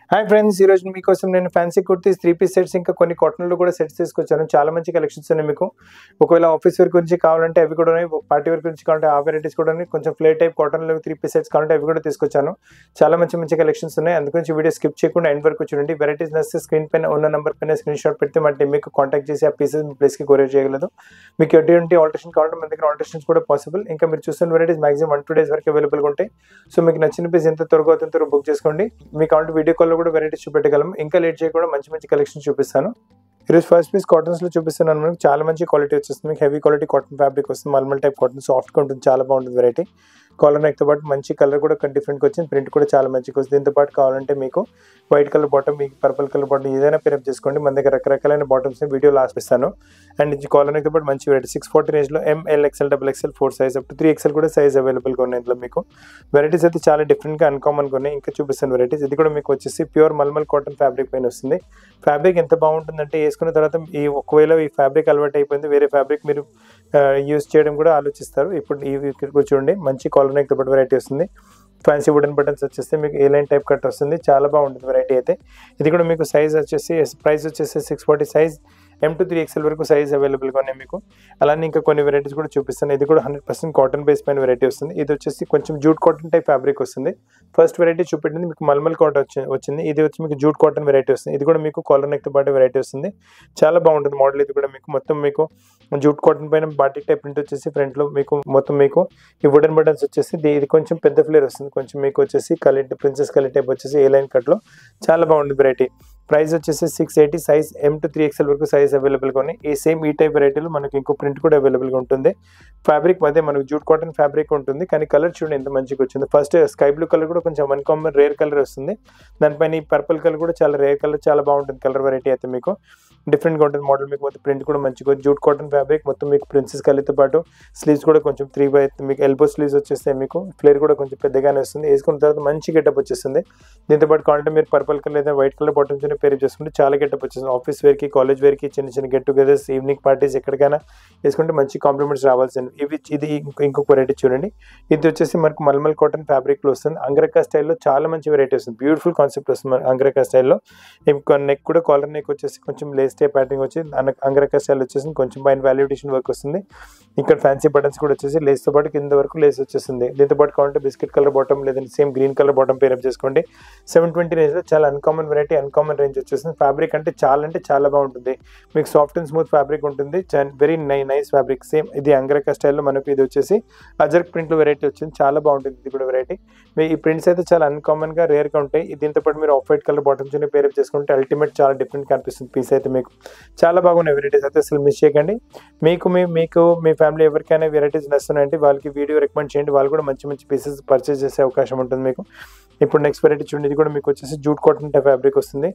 Hi friends, ఈ రోజు మీకోసం నేను ఫ్యాన్సీ కుర్తీస్ 3 పీస్ సెట్స్ ఇంకా కొన్ని కాటన్లో కూడా సెట్స్ తీసుకొచ్చాను. చాలా మంచి కలెక్షన్స్ ఉన్నాయి మీకు. ఒకవేళ ఆఫీస్ వేర్ గురించి కావాలంటే అవి కూడా ఉన్నాయి, పార్టీ వేర్ గురించి కావాలంటే ఆ వెరైటీస్ కూడా ఉన్నాయి. కొంచెం ఫ్లేర్ టైప్ కాటన్లో 3 పీస్ సెట్స్ కావాలంటే అవి కూడా తీసుకొచ్చాను. చాలా మంచి మంచి కలెక్షన్స్ ఉన్నాయి. అందుగురించి వీడియో స్కిప్ చేయకుండా ఎండ్ వరకు చూడండి. వెరైటీస్ నచ్చితే స్క్రీన్ పైన ఉన్న నెంబర్ పైన స్క్రీన్ షాట్ పెడితే మా టీం మీకు కాంటాక్ట్ చేసి ఆ పీసెస్ మీ ప్లేస్కి కొరియర్ చేయగలదు. మీకు ఎటువంటి ఆల్టరేషన్ కావాలంటే మన దగ్గర ఆల్టరేషన్స్ కూడా పాసిబుల్. ఇంకా మీరు చూస్తున్న వెరైటీస్ మాక్సిమం 1-2 days వరకు అవైలబుల్గా ఉంటాయి. సో మీకు నచ్చిన పీస్ ఎంత త్వరగా అవుతుందో త్వరగా బుక్ చేసుకోండి. మీకు కావాలంటే వీడియో కాల్లో కూడా వెరైటీస్ చూపెట్టగలం. ఇంకా లేట్ చేయకుండా మంచి మంచి కలెక్షన్ చూపిస్తాను. ఈరోజు ఫస్ట్ పీస్ కాటన్స్ లో చూపిస్తున్నాను. మనకు చాలా మంచి క్వాలిటీ వచ్చేస్తుంది. మీకు హెవీ క్వాలిటీ కాటన్ ఫ్యాబ్రిక్ వస్తుంది. మల్మల్ టైప్ కాటన్ సాఫ్ట్గా ఉంటుంది, చాలా బాగుంటుంది వెరైటీ. కాలర్ నెక్తో పాటు మంచి కలర్ కూడా డిఫరెంట్గా వచ్చింది. ప్రింట్ కూడా చాలా మంచిగా వస్తుంది. దీంతో పాటు కావాలంటే మీకు వైట్ కలర్ బాటమ్, మీకు పర్పుల్ కలర్ బాటమ్ ఏదైనా పేరప్ చేసుకోండి. మన దగ్గర రకరకాలైన బాటమ్స్ వీడియో లాస్ట్ ఇస్తాను. అండ్ ఇది కాలర్ నెక్తో పాటు మంచి వెరైటీ 640 రేంజ్లో ML, XL, XXL 4 size up to 3XL కూడా సైజ్ అవైలబుల్గా ఉన్నాయి. ఇందులో మీకు వెరైటీస్ అయితే చాలా డిఫరెంట్గా అన్కామన్గా ఉన్నాయి. ఇంకా చూపిస్తాను వెరైటీస్. ఇది కూడా మీకు వచ్చేసి ప్యూర్ మల్మల్ కాటన్ ఫ్యాబ్రిక్ పైన వస్తుంది. ఫ్యాబ్రిక్ ఎంత బాగుంటుందంటే వేసుకున్న తర్వాత ఒకవేళ ఈ ఫ్యాబ్రిక్ అలవాటు అయిపోయింది, వేరే ఫ్యాబ్రిక్ మీరు యూజ్ చేయడం కూడా ఆలోచిస్తారు. ఇప్పుడు ఇక్కడ చూడండి, మంచి కాలర్ నెక్తో పాటు వెరైటీ వస్తుంది. ఫ్యాన్సీ వుడెన్ బటన్స్ వచ్చేస్తే మీకు ఏ లైన్ టైప్ కట్ వస్తుంది. చాలా బాగుంటుంది వెరైటీ అయితే. ఇది కూడా మీకు సైజ్ వచ్చేసి ప్రైస్ వచ్చేసి 640 సైజ్ M to 3XL వరకు సైజ్ అవైలబుల్గా ఉన్నాయి మీకు. అలానే ఇంకా కొన్ని వెరైటీస్ కూడా చూపిస్తాను. ఇది కూడా 100% కాటన్ బేస్ పైన వెరైటీ వస్తుంది. ఇది వచ్చేసి కొంచెం జూట్ కాటన్ టైప్ ఫ్యాబ్రిక్ వస్తుంది. ఫస్ట్ వెరైటీ చూపెట్టింది మీకు మల్మల్ కాటన్ వచ్చింది. ఇది వచ్చి మీకు జూట్ కాటన్ వెరైటీ వస్తుంది. ఇది కూడా మీకు కాలర్ నెక్తో పాటు వెరైటీ వస్తుంది. చాలా బాగుంటుంది మోడల్. ఇది కూడా మీకు మొత్తం మీకు జూట్ కాటన్ పైన బాటిక్ టైప్ ప్రింట్ వచ్చేసి ఫ్రంట్లో మీకు మొత్తం మీకు ఈ వుడెన్ బటన్స్ వచ్చేసి ఇది కొంచెం పెద్ద ఫ్లేర్ వస్తుంది. కొంచెం మీకు వచ్చేసి కలర్ ప్రిన్సెస్ కలర్ టైప్ వచ్చేసి ఏ లైన్ కట్లో చాలా బాగుంటుంది వెరైటీ. ప్రైస్ వచ్చేసి 680 సైజ్ M to 3XL వరకు సైజ్ అవైలబుల్గా ఉన్నాయి. ఈ టైప్ వెరైటీలో మనకి ఇంకో ప్రింట్ కూడా అవైలబుల్గా ఉంటుంది. ఫ్యాబ్రిక్ మధ్య మనకు జూట్ కాటన్ ఫ్యాబ్రిక్ ఉంటుంది, కానీ కలర్ చూడండి ఎంత మంచిగా వచ్చింది. ఫస్ట్ స్కై బ్లూ కలర్ కూడా కొంచెం అన్కామన్ రేర్ కలర్ వస్తుంది. దానిపైన ఈ పర్పుల్ కలర్ కూడా చాలా రేర్ కలర్, చాలా బాగుంటుంది కలర్ వెరైటీ అయితే మీకు. డిఫరెంట్గా ఉంటుంది మోడల్. మీకు మొత్తం ప్రింట్ కూడా మంచిగా జూట్ కాటన్ ఫ్యాబ్రిక్ మొత్తం మీకు ప్రిన్సెస్ కలర్తో పాటు స్లీవ్స్ కూడా కొంచెం 3/, మీకు ఎల్బో స్లీవ్స్ వచ్చేస్తాయి. మీకు ఫ్లేర్ కూడా కొంచెం పెద్దగానే వస్తుంది. వేసుకున్న తర్వాత మంచి గెటప్ వచ్చేస్తుంది. దీంతో పాటు కావాలంటే మీరు పర్పుల్ కలర్ లేదా వైట్ కలర్ బాటమ్స్ పేర్ చేసుకుంటే చాలా గెటప్ వచ్చేస్తుంది. ఆఫీస్ వేర్కి, కాలేజ్ వేర్కి, చిన్న చిన్న గెట్ టుగెదర్స్, ఈవినింగ్ పార్టీస్ ఎక్కడికైనా వేసుకుంటే మంచి కాంప్లిమెంట్స్ రావాల్సింది. ఇది ఇంకొక వెరైటీ చూడండి. ఇది వచ్చేసి మనకు మల్మల్ కాటన్ ఫ్యాబ్రిక్లో వస్తుంది. అంగరకా స్టైల్లో చాలా మంచి వెరైటీ వస్తుంది. బ్యూటిఫుల్ కాన్సెప్ట్ వస్తుంది అంగరకా స్టైల్లో. నెక్ కూడా కాలర్ నెక్ వచ్చేసి కొంచెం లేస్ టైప్ ప్యాటర్నింగ్ వచ్చి అంగరకా స్టైల్ వచ్చేసి కొంచెం పైన వాల్యుయేషన్ వర్క్ వస్తుంది. ఇక్కడ ఫ్యాన్సీ బటన్స్ కూడా వచ్చేసి లేస్తో పాటు కింద వరకు లేస్ వచ్చేస్తుంది. దీంతో పాటు కావాలంటే బిస్కెట్ కలర్ బాటమ్ లేదంటే same green colour bottom pair up చేసుకోండి. 720 రేంజ్లో చాలా అన్కామన్ వెరైటీ, అన్కామన్ రేంజ్ వచ్చేస్తుంది. ఫ్యాబ్రిక్ అంటే చాలా బాగుంటుంది. మీకు సాఫ్ట్ అండ్ స్మూత్ ఫ్యాబ్రిక్ ఉంటుంది. Very nice fabric. సేమ్ ఇది అంగరకా స్టైల్లో మనకు ఇది వచ్చేసి అజర్క్ ప్రింట్లో వెరైటీ వచ్చింది. చాలా బాగుంటుంది ఇది కూడా వెరైటీ. మీ ఈ ప్రింట్స్ అయితే చాలా అన్కామన్గా రేర్గా ఉంటాయి. దీంతో పాటు మీరు off white colour bottoms pair up చేసుకుంటే అల్టిమేట్ చాలా డిఫరెంట్గా అనిపిస్తుంది పీస్ అయితే మీకు. చాలా బాగున్నాయి వెరైటీస్ అయితే, అసలు మిస్ చేయకండి. మీకు మీ ఫ్యామిలీ ఎవరికైనా వెరైటీస్ నచ్చుతున్నాయంటే వాళ్ళకి వీడియో రికమెండ్ చేయండి. వాళ్ళు కూడా మంచి మంచి పీసెస్ పర్చేస్ చేసే అవకాశం ఉంటుంది మీకు. ఇప్పుడు నెక్స్ట్ వెరైటీ చూడండి. ఇది కూడా మీకు వచ్చేసి జూట్ కాటన్ టైప్ ఫ్యాబ్రిక్ వస్తుంది.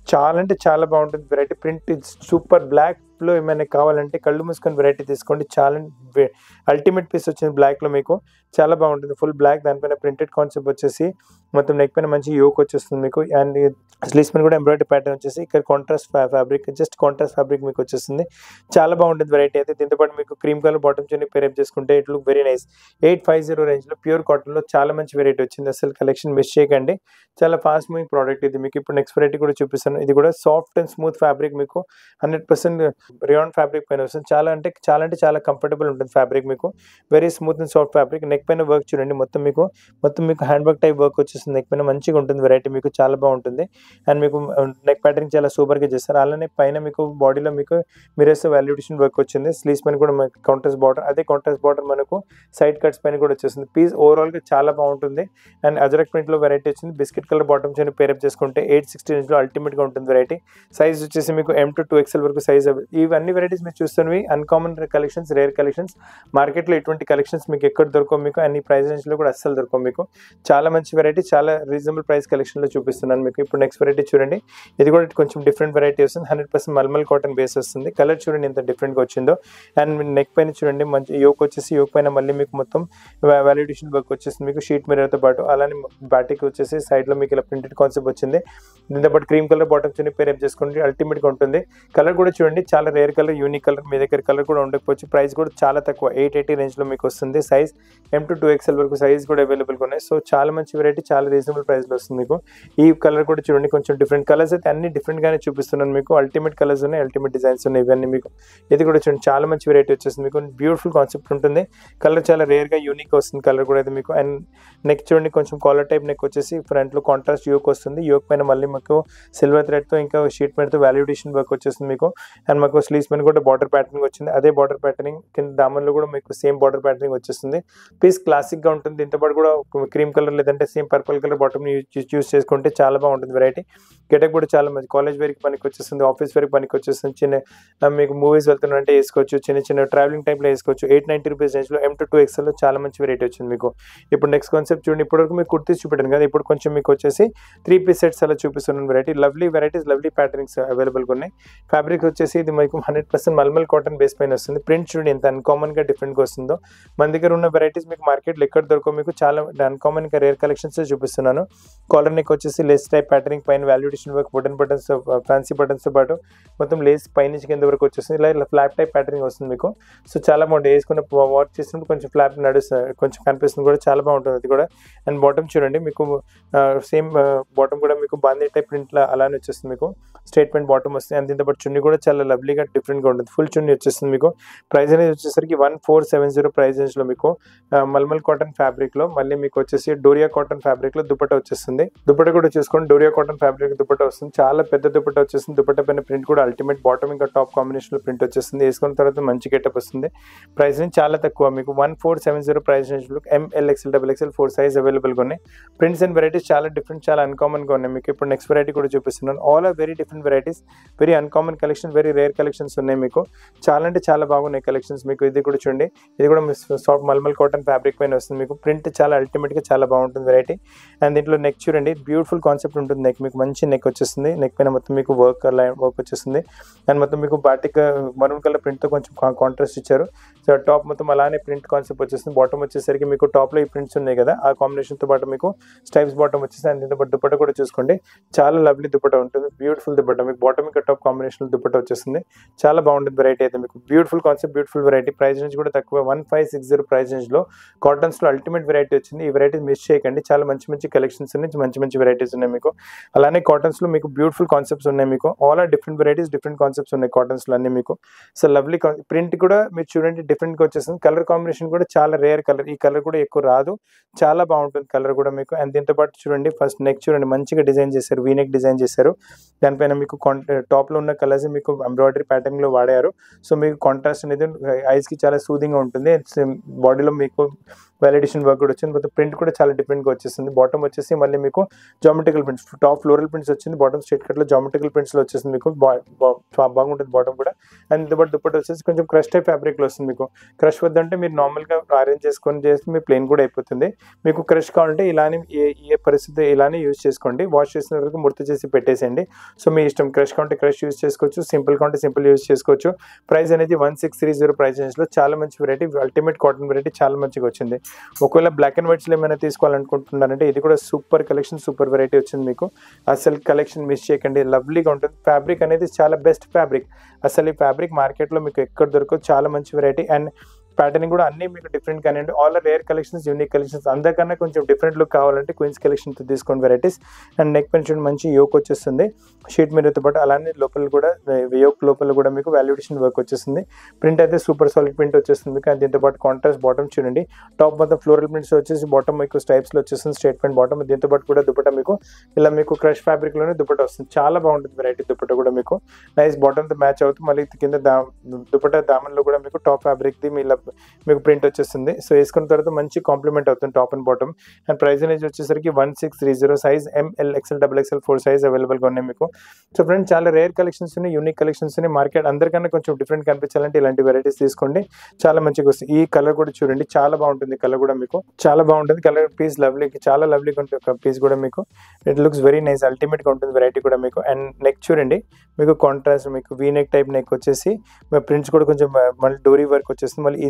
చాలా బాగుంటుంది వెరైటీ. Print super. బ్లాక్లో ఏమైనా కావాలంటే కళ్ళు మూసుకొని వెరైటీ తీసుకోండి. చాలా అల్టిమేట్ పీస్ వచ్చింది బ్లాక్లో మీకు. చాలా బాగుంటుంది. ఫుల్ బ్లాక్, దానిపైన ప్రింటెడ్ కాన్సెప్ట్ వచ్చేసి మొత్తం నెక్ పైన మంచి యోక్ వచ్చేస్తుంది మీకు. అండ్ స్లీవ్స్ పైన కూడా ఎంబ్రాయిడరీ ప్యాటర్న్ వచ్చేసి ఇక్కడ contrast fabric, just contrast fabric మీకు వచ్చేస్తుంది. చాలా బాగుంటుంది వెరైటీ అయితే. దీంతో పాటు మీకు క్రీమ్ కలర్ బాటమ్స్ పేరప్ చేసుకుంటే ఇట్ లుక్ వెరీ నైస్. 850 రేంజ్లో ప్యూర్ కాటన్లో చాలా మంచి వెరైటీ వచ్చింది. అసలు కలెక్షన్ మిస్ చేయకండి. చాలా ఫాస్ట్ మూవింగ్ ప్రోడక్ట్ ఇది మీకు. ఇప్పుడు నెక్స్ట్ వెరైటీ కూడా చూపిస్తాను. ఇది కూడా సాఫ్ట్ అండ్ స్మూత్ ఫ్యాబ్రిక్ మీకు 100% రియాన్ ఫ్యాబ్రిక్ పైన వస్తుంది. చాలా కంఫర్టబుల్ ఉంటుంది ఫ్యాబ్రిక్ మీకు. Very smooth and soft fabric. Neck పైన వర్క్ చూడండి, మొత్తం మీకు హ్యాండ్ వర్క్ టైప్ వర్క్ వచ్చేస్తుంది. నెక్ పైన మంచిగా ఉంటుంది వెరైటీ మీకు. చాలా బాగుంటుంది. అండ్ మీకు నెక్ ప్యాటర్న్ చాలా సూపర్గా చేస్తారు. అలానే పైన మీకు బాడీలో మీకు మిరర్స్ వాల్యుయేషన్ వర్క్ వచ్చింది. స్లీవ్స్ పైన కూడా కాంట్రాస్ట్ బార్డర్, అదే కాంట్రాస్ట్ బార్డర్ మనకు సైడ్ కట్స్ పైన కూడా వచ్చేస్తుంది. పీస్ ఓవరాల్గా చాలా బాగుంటుంది. అండ్ అజరక్ ప్రింట్లో వెరైటీ వచ్చింది. బిస్కెట్ కలర్ బాటమ్స్ పేరప్ చేసుకుంటే 860 రేంజ్లో అల్టిమేట్గా ఉంటుంది వెరైటీ. సైజ్ వచ్చేసి మీకు M to 2XL వరకు సైజ్. ఇవన్నీ వెరైటీస్ మీరు చూస్తున్నవి అన్కామన్ కలెక్షన్స్, రేర్ కలెక్షన్స్. మార్కెట్లో ఎటువంటి కలెక్షన్స్ మీకు ఎక్కడ దొరకవు మీకు. అన్ని ప్రైస్ రేంజ్లో కూడా అస్సలు దొరకవు మీకు. చాలా మంచి వెరైటీ, చాలా రీజనబుల్ ప్రైస్ కలెక్షన్లో చూపిస్తున్నాను మీకు. ఇప్పుడు నెక్స్ట్ వెరైటీ చూడండి. ఇది కూడా కొంచెం డిఫరెంట్ వెరైటీ వస్తుంది. 100% మల్మల్ కాటన్ బేస్ వస్తుంది. కలర్ చూడండి ఎంత డిఫరెంట్గా వచ్చిందో. అండ్ నెక్ పైన చూడండి మంచి యోక్ వచ్చేసి, యోక్ పైన మళ్ళీ మీకు మొత్తం వాల్యుయేషన్ వర్క్ వచ్చేస్తుంది మీకు షీట్ మిర్రర్తో పాటు. అలానే బాటిక్ వచ్చేసి సైడ్లో మీకు ఇలా ప్రింటెడ్ కాన్సెప్ట్ వచ్చింది. దీంతో పాటు cream colour bottom chunni pair up చేసుకోండి, అల్టిమేట్ గా ఉంటుంది. కలర్ కూడా చూడండి, చాలా రేర్ కలర్, యూనిక్ కలర్. మీ దగ్గర కలర్ కూడా ఉండకపోవచ్చు. ప్రైస్ కూడా చాలా తక్కువ, 880 రేంజ్ లో మీకు వస్తుంది. సైజ్ M to 2XL వరకు సైజ్ కూడా అవైలబుల్ గా ఉన్నాయి. సో చాలా మంచి వెరైటీ, చాలా రీజనబుల్ ప్రైస్ లో వస్తుంది మీకు. ఈ కలర్ కూడా చూడండి, కొంచెం డిఫరెంట్ కలర్స్ అయితే అన్ని డిఫరెంట్ గానే చూపిస్తున్నాను మీకు. అల్టిమేట్ కలర్స్ ఉన్నాయి, అల్టిమేట్ డిజైన్స్ ఉన్నాయి ఇవన్నీ మీకు. ఇది కూడా చూడండి, చాలా మంచి వెరైటీ వచ్చేస్తుంది మీకు. బ్యూటిఫుల్ కాన్సెప్ట్ ఉంటుంది. కలర్ చాలా రేర్ గా యూనిక్ వస్తుంది కలర్ కూడా ఇది మీకు. అండ్ నెక్ చూడండి, కొంచెం కాలర్ టైప్ నెక్ వచ్చేసి ఫ్రంట్ లో కాంట్రాస్ట్ యోక్ వస్తుంది. యోక్ పైన మళ్ళీ మీకు సిల్వర్ థ్రెడ్ తో ఇంకా షీట్ మీద తో వాల్యుడేషన్ వర్క్ వచ్చేస్తుంది మీకు. అండ్ మాకు స్లీవ్స్ పైన కూడా బార్డర్ ప్యాటర్నింగ్ వచ్చింది. అదే బార్డర్ ప్యాటర్నింగ్ కింద దామన్లో కూడా మీకు సేమ్ బార్డర్ ప్యాటర్నింగ్ వచ్చేస్తుంది. పీస్ క్లాసిక్ గా ఉంటుంది. దీంతో పాటు కూడా క్రీమ్ కలర్ లేదంటే same purple colour bottom use చేసుకుంటే చాలా బాగుంటుంది వెరైటీ. గెటప్ కూడా చాలా మంచి కాలేజ్ వేర్కి పనికి వచ్చేస్తుంది, ఆఫీస్ వేర్కి పనికి వచ్చేస్తుంది. చిన్న మీకు మూవీస్ వెళ్తున్నారంటే వేసుకోవచ్చు, చిన్న ట్రావెలింగ్ టైంలో వేసుకోవచ్చు. 890 రూపీస్ రేంజ్లో M to 2XL లో చాలా మంచి వెరైటీ వచ్చింది మీకు. ఇప్పుడు నెక్స్ట్ కాన్సెప్ట్ చూడండి, ఇప్పటివరకు మీకు కుర్తీస్ చూపెట్టాను కదా, ఇప్పుడు కొంచెం మీకు వచ్చేసి 3 పీస్ సెట్స్ అలా చూపిస్తున్నాను variety. Lovely varieties, lovely patternings అవైలబుల్గా ఉన్నాయి. ఫ్యాబ్రిక్ వచ్చేసి ఇది మీకు 100% మల్మల్ కాటన్ బేస్ పైన వస్తుంది. ప్రింట్ చూడండి ఎంత అన్కామన్ గా డిఫరెంట్ గా వస్తుందో. మన దగ్గర ఉన్న వెరైటీస్ మీకు మార్కెట్లో ఎక్కడ దొరకవు మీకు. చాలా అన్కామన్ గా రేర్ కలెక్షన్స్ చూపిస్తున్నాను. కాలర్ నెక్ వచ్చేసి లేస్ టైప్ ప్యాటర్నింగ్ పైన వాల్యుడేషన్ work, wooden buttons, fancy buttons తో పాటు మొత్తం లేస్ పైనుంచి కింద వరకు వచ్చేస్తుంది. ఇలా ఫ్లాప్ టైప్ ప్యాటర్నింగ్ వస్తుంది మీకు. సో చాలా బాగుంటుంది, వేసుకున్న వాచ్ చేసినప్పుడు కొంచెం ఫ్లాప్ నడుస్తుంది, కొంచెం కనిపిస్తుంది కూడా, చాలా బాగుంటుంది అది కూడా. అండ్ బాటమ్ చూడండి, మీకు సేమ్ బాటమ్ కూడా మీకు బాందీ టైప్ ప్రింట్ అలానే వచ్చేస్తుంది మీకు. స్ట్రైట్ ప్యాంట్ బాటమ్ వస్తుంది. అండ్ దీంతో పాటు చున్నీ కూడా చాలా లవ్లీగా డిఫరెంట్ గా ఉంటుంది. ఫుల్ చున్నీ వచ్చేస్తుంది మీకు. ప్రైస్ అనేది వచ్చేసరికి 1470 ప్రైస్ రేంజ్ లో మీకు. మల్మల్ కాటన్ ఫ్యాబ్రిక్ లో మళ్ళీ మీకు వచ్చేసి డోరియా కాటన్ ఫ్యాబ్రిక్ లో దుపట్టా వచ్చేస్తుంది. దుపట్టా కూడా చూసుకోండి, డోరియా కాటన్ ఫ్యాబ్రిక్ దుపట్టా వస్తుంది. చాలా పెద్ద దుపట్టా వచ్చేస్తుంది. దుపట్టా పైన ప్రింట్ కూడా అల్టిమేట్ బాటమ్ ఇంకా టాప్ కాంబినేషన్ లో ప్రింట్ వచ్చేస్తుంది. వేసుకున్న తర్వాత మంచి గెటప్ వస్తుంది. ప్రైస్ రేంజ్ చాలా తక్కువ మీకు. 1470 ప్రైస్ రేంజ్ లో ML XL XXL 4 size available గా ఉన్నాయి. ప్రింట్స్ అండ్ వెరైటీస్ చాలా డిఫరెంట్, చాలా అన్కామన్ గా ఉన్నాయి మీకు. ఇప్పుడు నెక్స్ట్ వెరైటీ కూడా చూపిస్తున్నాను. All are very different varieties, very uncommon collection, very rare collections ఉన్నాయి మీకు. చాలా అంటే చాలా బాగున్నాయి కలెక్షన్స్ మీకు. ఇది కూడా చూడండి, ఇది కూడా సాఫ్ట్ మల్మల్ కాటన్ ఫ్యాబ్రిక్ పైన వస్తుంది మీకు. ప్రింట్ చాలా అల్టిమేట్ గా చాలా బాగుంటుంది వెరైటీ. అండ్ దీంట్లో నెక్ చూడండి, బ్యూటిఫుల్ కాన్సెప్ట్ ఉంటుంది నెక్ మీకు. మంచి నెక్ వచ్చేస్తుంది. నెక్ పైన మొత్తం మీకు వర్క్ వచ్చేస్తుంది. అండ్ మొత్తం మీకు బాటిక్ మరూన్ కలర్ ప్రింట్ తో కొంచెం కాంట్రాస్ట్ ఇచ్చారు. సో టాప్ మొత్తం అలానే ప్రింట్ కాన్సెప్ట్ వచ్చేస్తుంది. బాటమ్ వచ్చేసరికి మీకు టాప్ లో ఈ ప్రింట్స్ ఉన్నాయి కదా, ఆ కాంబినేషన్ తో పాటు మీకు స్టైప్స్ బాటమ్ వచ్చేసి. అండ్ దీంతో పాటు దుపట్టా కూడా చూసుకోండి, చాలా లవ్లీ దుపట్టా ఉంటుంది. బ్యూటిఫుల్ దుపట్టా మీకు. బాటమ్ ఇంకా టాప్ కాంబినేషన్ దుపట్టా వచ్చేస్తుంది. చాలా బాగుంటుంది వెరైటీ అయితే మీకు. Beautiful concept, beautiful variety. Price range కూడా తక్కువ, 1560 ప్రైస్ రేంజ్ లో కాటన్స్ లో అల్టిమేట్ వెరైటీ వచ్చింది. ఈ వెరైటీ మిస్ చేయకండి, చాలా మంచి మంచి కలెక్షన్స్ ఉన్నాయి, మంచి మంచి వెరైటీస్ ఉన్నాయి మీకు. అలానే కాటన్స్ లో మీకు బ్యూటిఫుల్ కాన్సెప్ట్స్ ఉన్నాయి మీకు. All are different varieties, different concepts ఉన్నాయి కాటన్స్ లో అన్ని మీకు. సో లవ్లీ ప్రింట్ కూడా మీరు చూడండి డిఫరెంట్ గా వచ్చేస్తుంది. కలర్ కాంబినేషన్ కూడా చాలా రేర్ కలర్, ఈ కలర్ కూడా ఎక్కువ రాదు, చాలా బాగుంటుంది కలర్ కూడా మీకు. అండ్ దీంతో పాటు చూడండి, ఫస్ట్ నెక్ చూడండి, మంచిగా డిజైన్ చేశారు, వీ నెక్ డిజైన్ చేశారు. దానిపైన మీకు టాప్ లో ఉన్న కలర్స్ మీకు ఎంబ్రాయిడరీ ప్యాటర్న్ లో వాడారు. సో మీకు కాంట్రాస్ట్ అనేది ఐస్ కి చాలా సూదింగ్ గా ఉంటుంది. బాడీలో మీకు వాలిడేషన్ వర్క్ కూడా వచ్చింది. మొత్తం ప్రింట్ కూడా చాలా డిఫరెంట్ గా వచ్చేస్తుంది. బాటమ్ వచ్చేసి మళ్ళీ మీకు geometrical prints, top floral prints వచ్చింది. బాటమ్ స్ట్రైట్ కట్ లో జామెట్రికల్ ప్రింట్స్ లో వచ్చేసింది మీకు. బాగుంటుంది బాటమ్ కూడా. అండ్ దుపట్టా వచ్చేసి కొంచెం క్రష్ టైప్ ఫ్యాబ్రిక్ లో వస్తుంది మీకు. క్రష్ వద్దంటే మీరు నార్మల్ గా అరేంజ్ చేసుకొని చేస్తే మీ ప్లెయిన్ కూడా అయిపోతుంది. మీకు క్రష్ కావాలంటే ఇలానే ఏ పరిస్థితి ఇలానే యూజ్ చేసుకోండి. వాష్ చేసిన వరకు ముర్త చేసి పెట్టేసేయండి. సో మీ ఇష్టం, క్రష్ కావాలంటే క్రష్ యూజ్ చేసుకోవచ్చు, సింపుల్ కావాలంటే సింపుల్ యూజ్ చేసుకోవచ్చు. ప్రైస్ అనేది 1630 ప్రైస్ రేంజ్ లో చాలా మంచి వెరైటీ, అల్టిమేట్ కాటన్ వెరైటీ, చాలా మంచిగా వచ్చింది. ఒకవేళ బ్లాక్ అండ్ వైట్స్ లో ఏమైనా తీసుకోవాలనుకుంటున్నారంటే ఇది కూడా సూపర్ కలెక్షన్, సూపర్ వెరైటీ వచ్చింది మీకు. అసలు కలెక్షన్ మిస్ చేయకండి, లవ్లీగా ఉంటుంది. ఫ్యాబ్రిక్ అనేది చాలా బెస్ట్ ఫ్యాబ్రిక్. అసలు ఈ ఫ్యాబ్రిక్ మార్కెట్లో మీకు ఎక్కడ దొరకదు, చాలా మంచి వెరైటీ. అండ్ ప్యాటర్నింగ్ కూడా అన్ని మీకు డిఫరెంట్ కానీ all rare collections, unique collections. అందరికన్నా కొంచెం డిఫరెంట్ లుక్ కావాలంటే క్వీన్స్ కలెక్షన్ తీసుకోండి వెరైటీస్. అండ్ నెక్ పెన్షన్ మంచి యోక్ వచ్చేస్తుంది షీట్ మీదతో పాటు. అలానే లోపల కూడా యోక్ లోపల కూడా మీకు వాల్యుడేషన్ వర్క్ వచ్చేస్తుంది. ప్రింట్ అయితే సూపర్ సాలిడ్ ప్రింట్ వచ్చేస్తుంది మీకు. అండ్ దీంతో పాటు కాంట్రాస్ట్ బాటమ్ చూడండి, టాప్ మొత్తం ఫ్లోరల్ ప్రింట్స్ వచ్చేసి బాటమ్ మీకు స్టైప్స్ లో వచ్చేస్తుంది, స్ట్రైట్ ప్యాంట్ బాటమ్. దీంతో పాటు కూడా దుపట్టా మీకు ఇలా మీకు క్రష్ ఫ్యాబ్రిక్ లోనే దుపట్టా వస్తుంది. చాలా బాగుంటుంది వెరైటీ. దుపట్టా కూడా మీకు నైస్ బాటమ్ తో మ్యాచ్ అవుతుంది. మళ్ళీ కింద దుపట్టా దామన్లో కూడా మీకు టాప్ ఫ్యాబ్రిక్ ది మీకు ప్రింట్ వచ్చేస్తుంది. సో వేసుకున్న తర్వాత మంచి కాంప్లిమెంట్ అవుతుంది top and bottom. And price అనేది వచ్చేసరికి 1630 size ML XL XXL 4 size available గా ఉన్నాయి మీకు. సో ఫ్రెండ్స్ చాలా రేర్ కలెక్షన్స్ ఉన్నాయి, యూనిక్ కలెక్షన్స్ ఉన్నాయి. మార్కెట్ అందరికన్నా కొంచెం డిఫరెంట్ కనిపించాలంటే ఇలాంటి వెరైటీస్ తీసుకోండి, చాలా మంచిగా వస్తుంది. ఈ కలర్ కూడా చూడండి, చాలా బాగుంటుంది కలర్ కూడా మీకు, చాలా బాగుంటుంది కలర్. పీస్ లవ్లీ, చాలా లవ్లీగా ఉంటుంది ఒక పీస్ కూడా మీకు. It looks very nice, ultimate గా ఉంటుంది వెరైటీ కూడా మీకు. అండ్ నెక్ చూడండి, మీకు కాంట్రాస్ట్ మీకు వీ నెక్ టైప్ నెక్ వచ్చేసి ప్రింట్స్ కూడా కొంచెం మళ్ళీ డోరీ వర్క్ వచ్చేస్తుంది. మళ్ళీ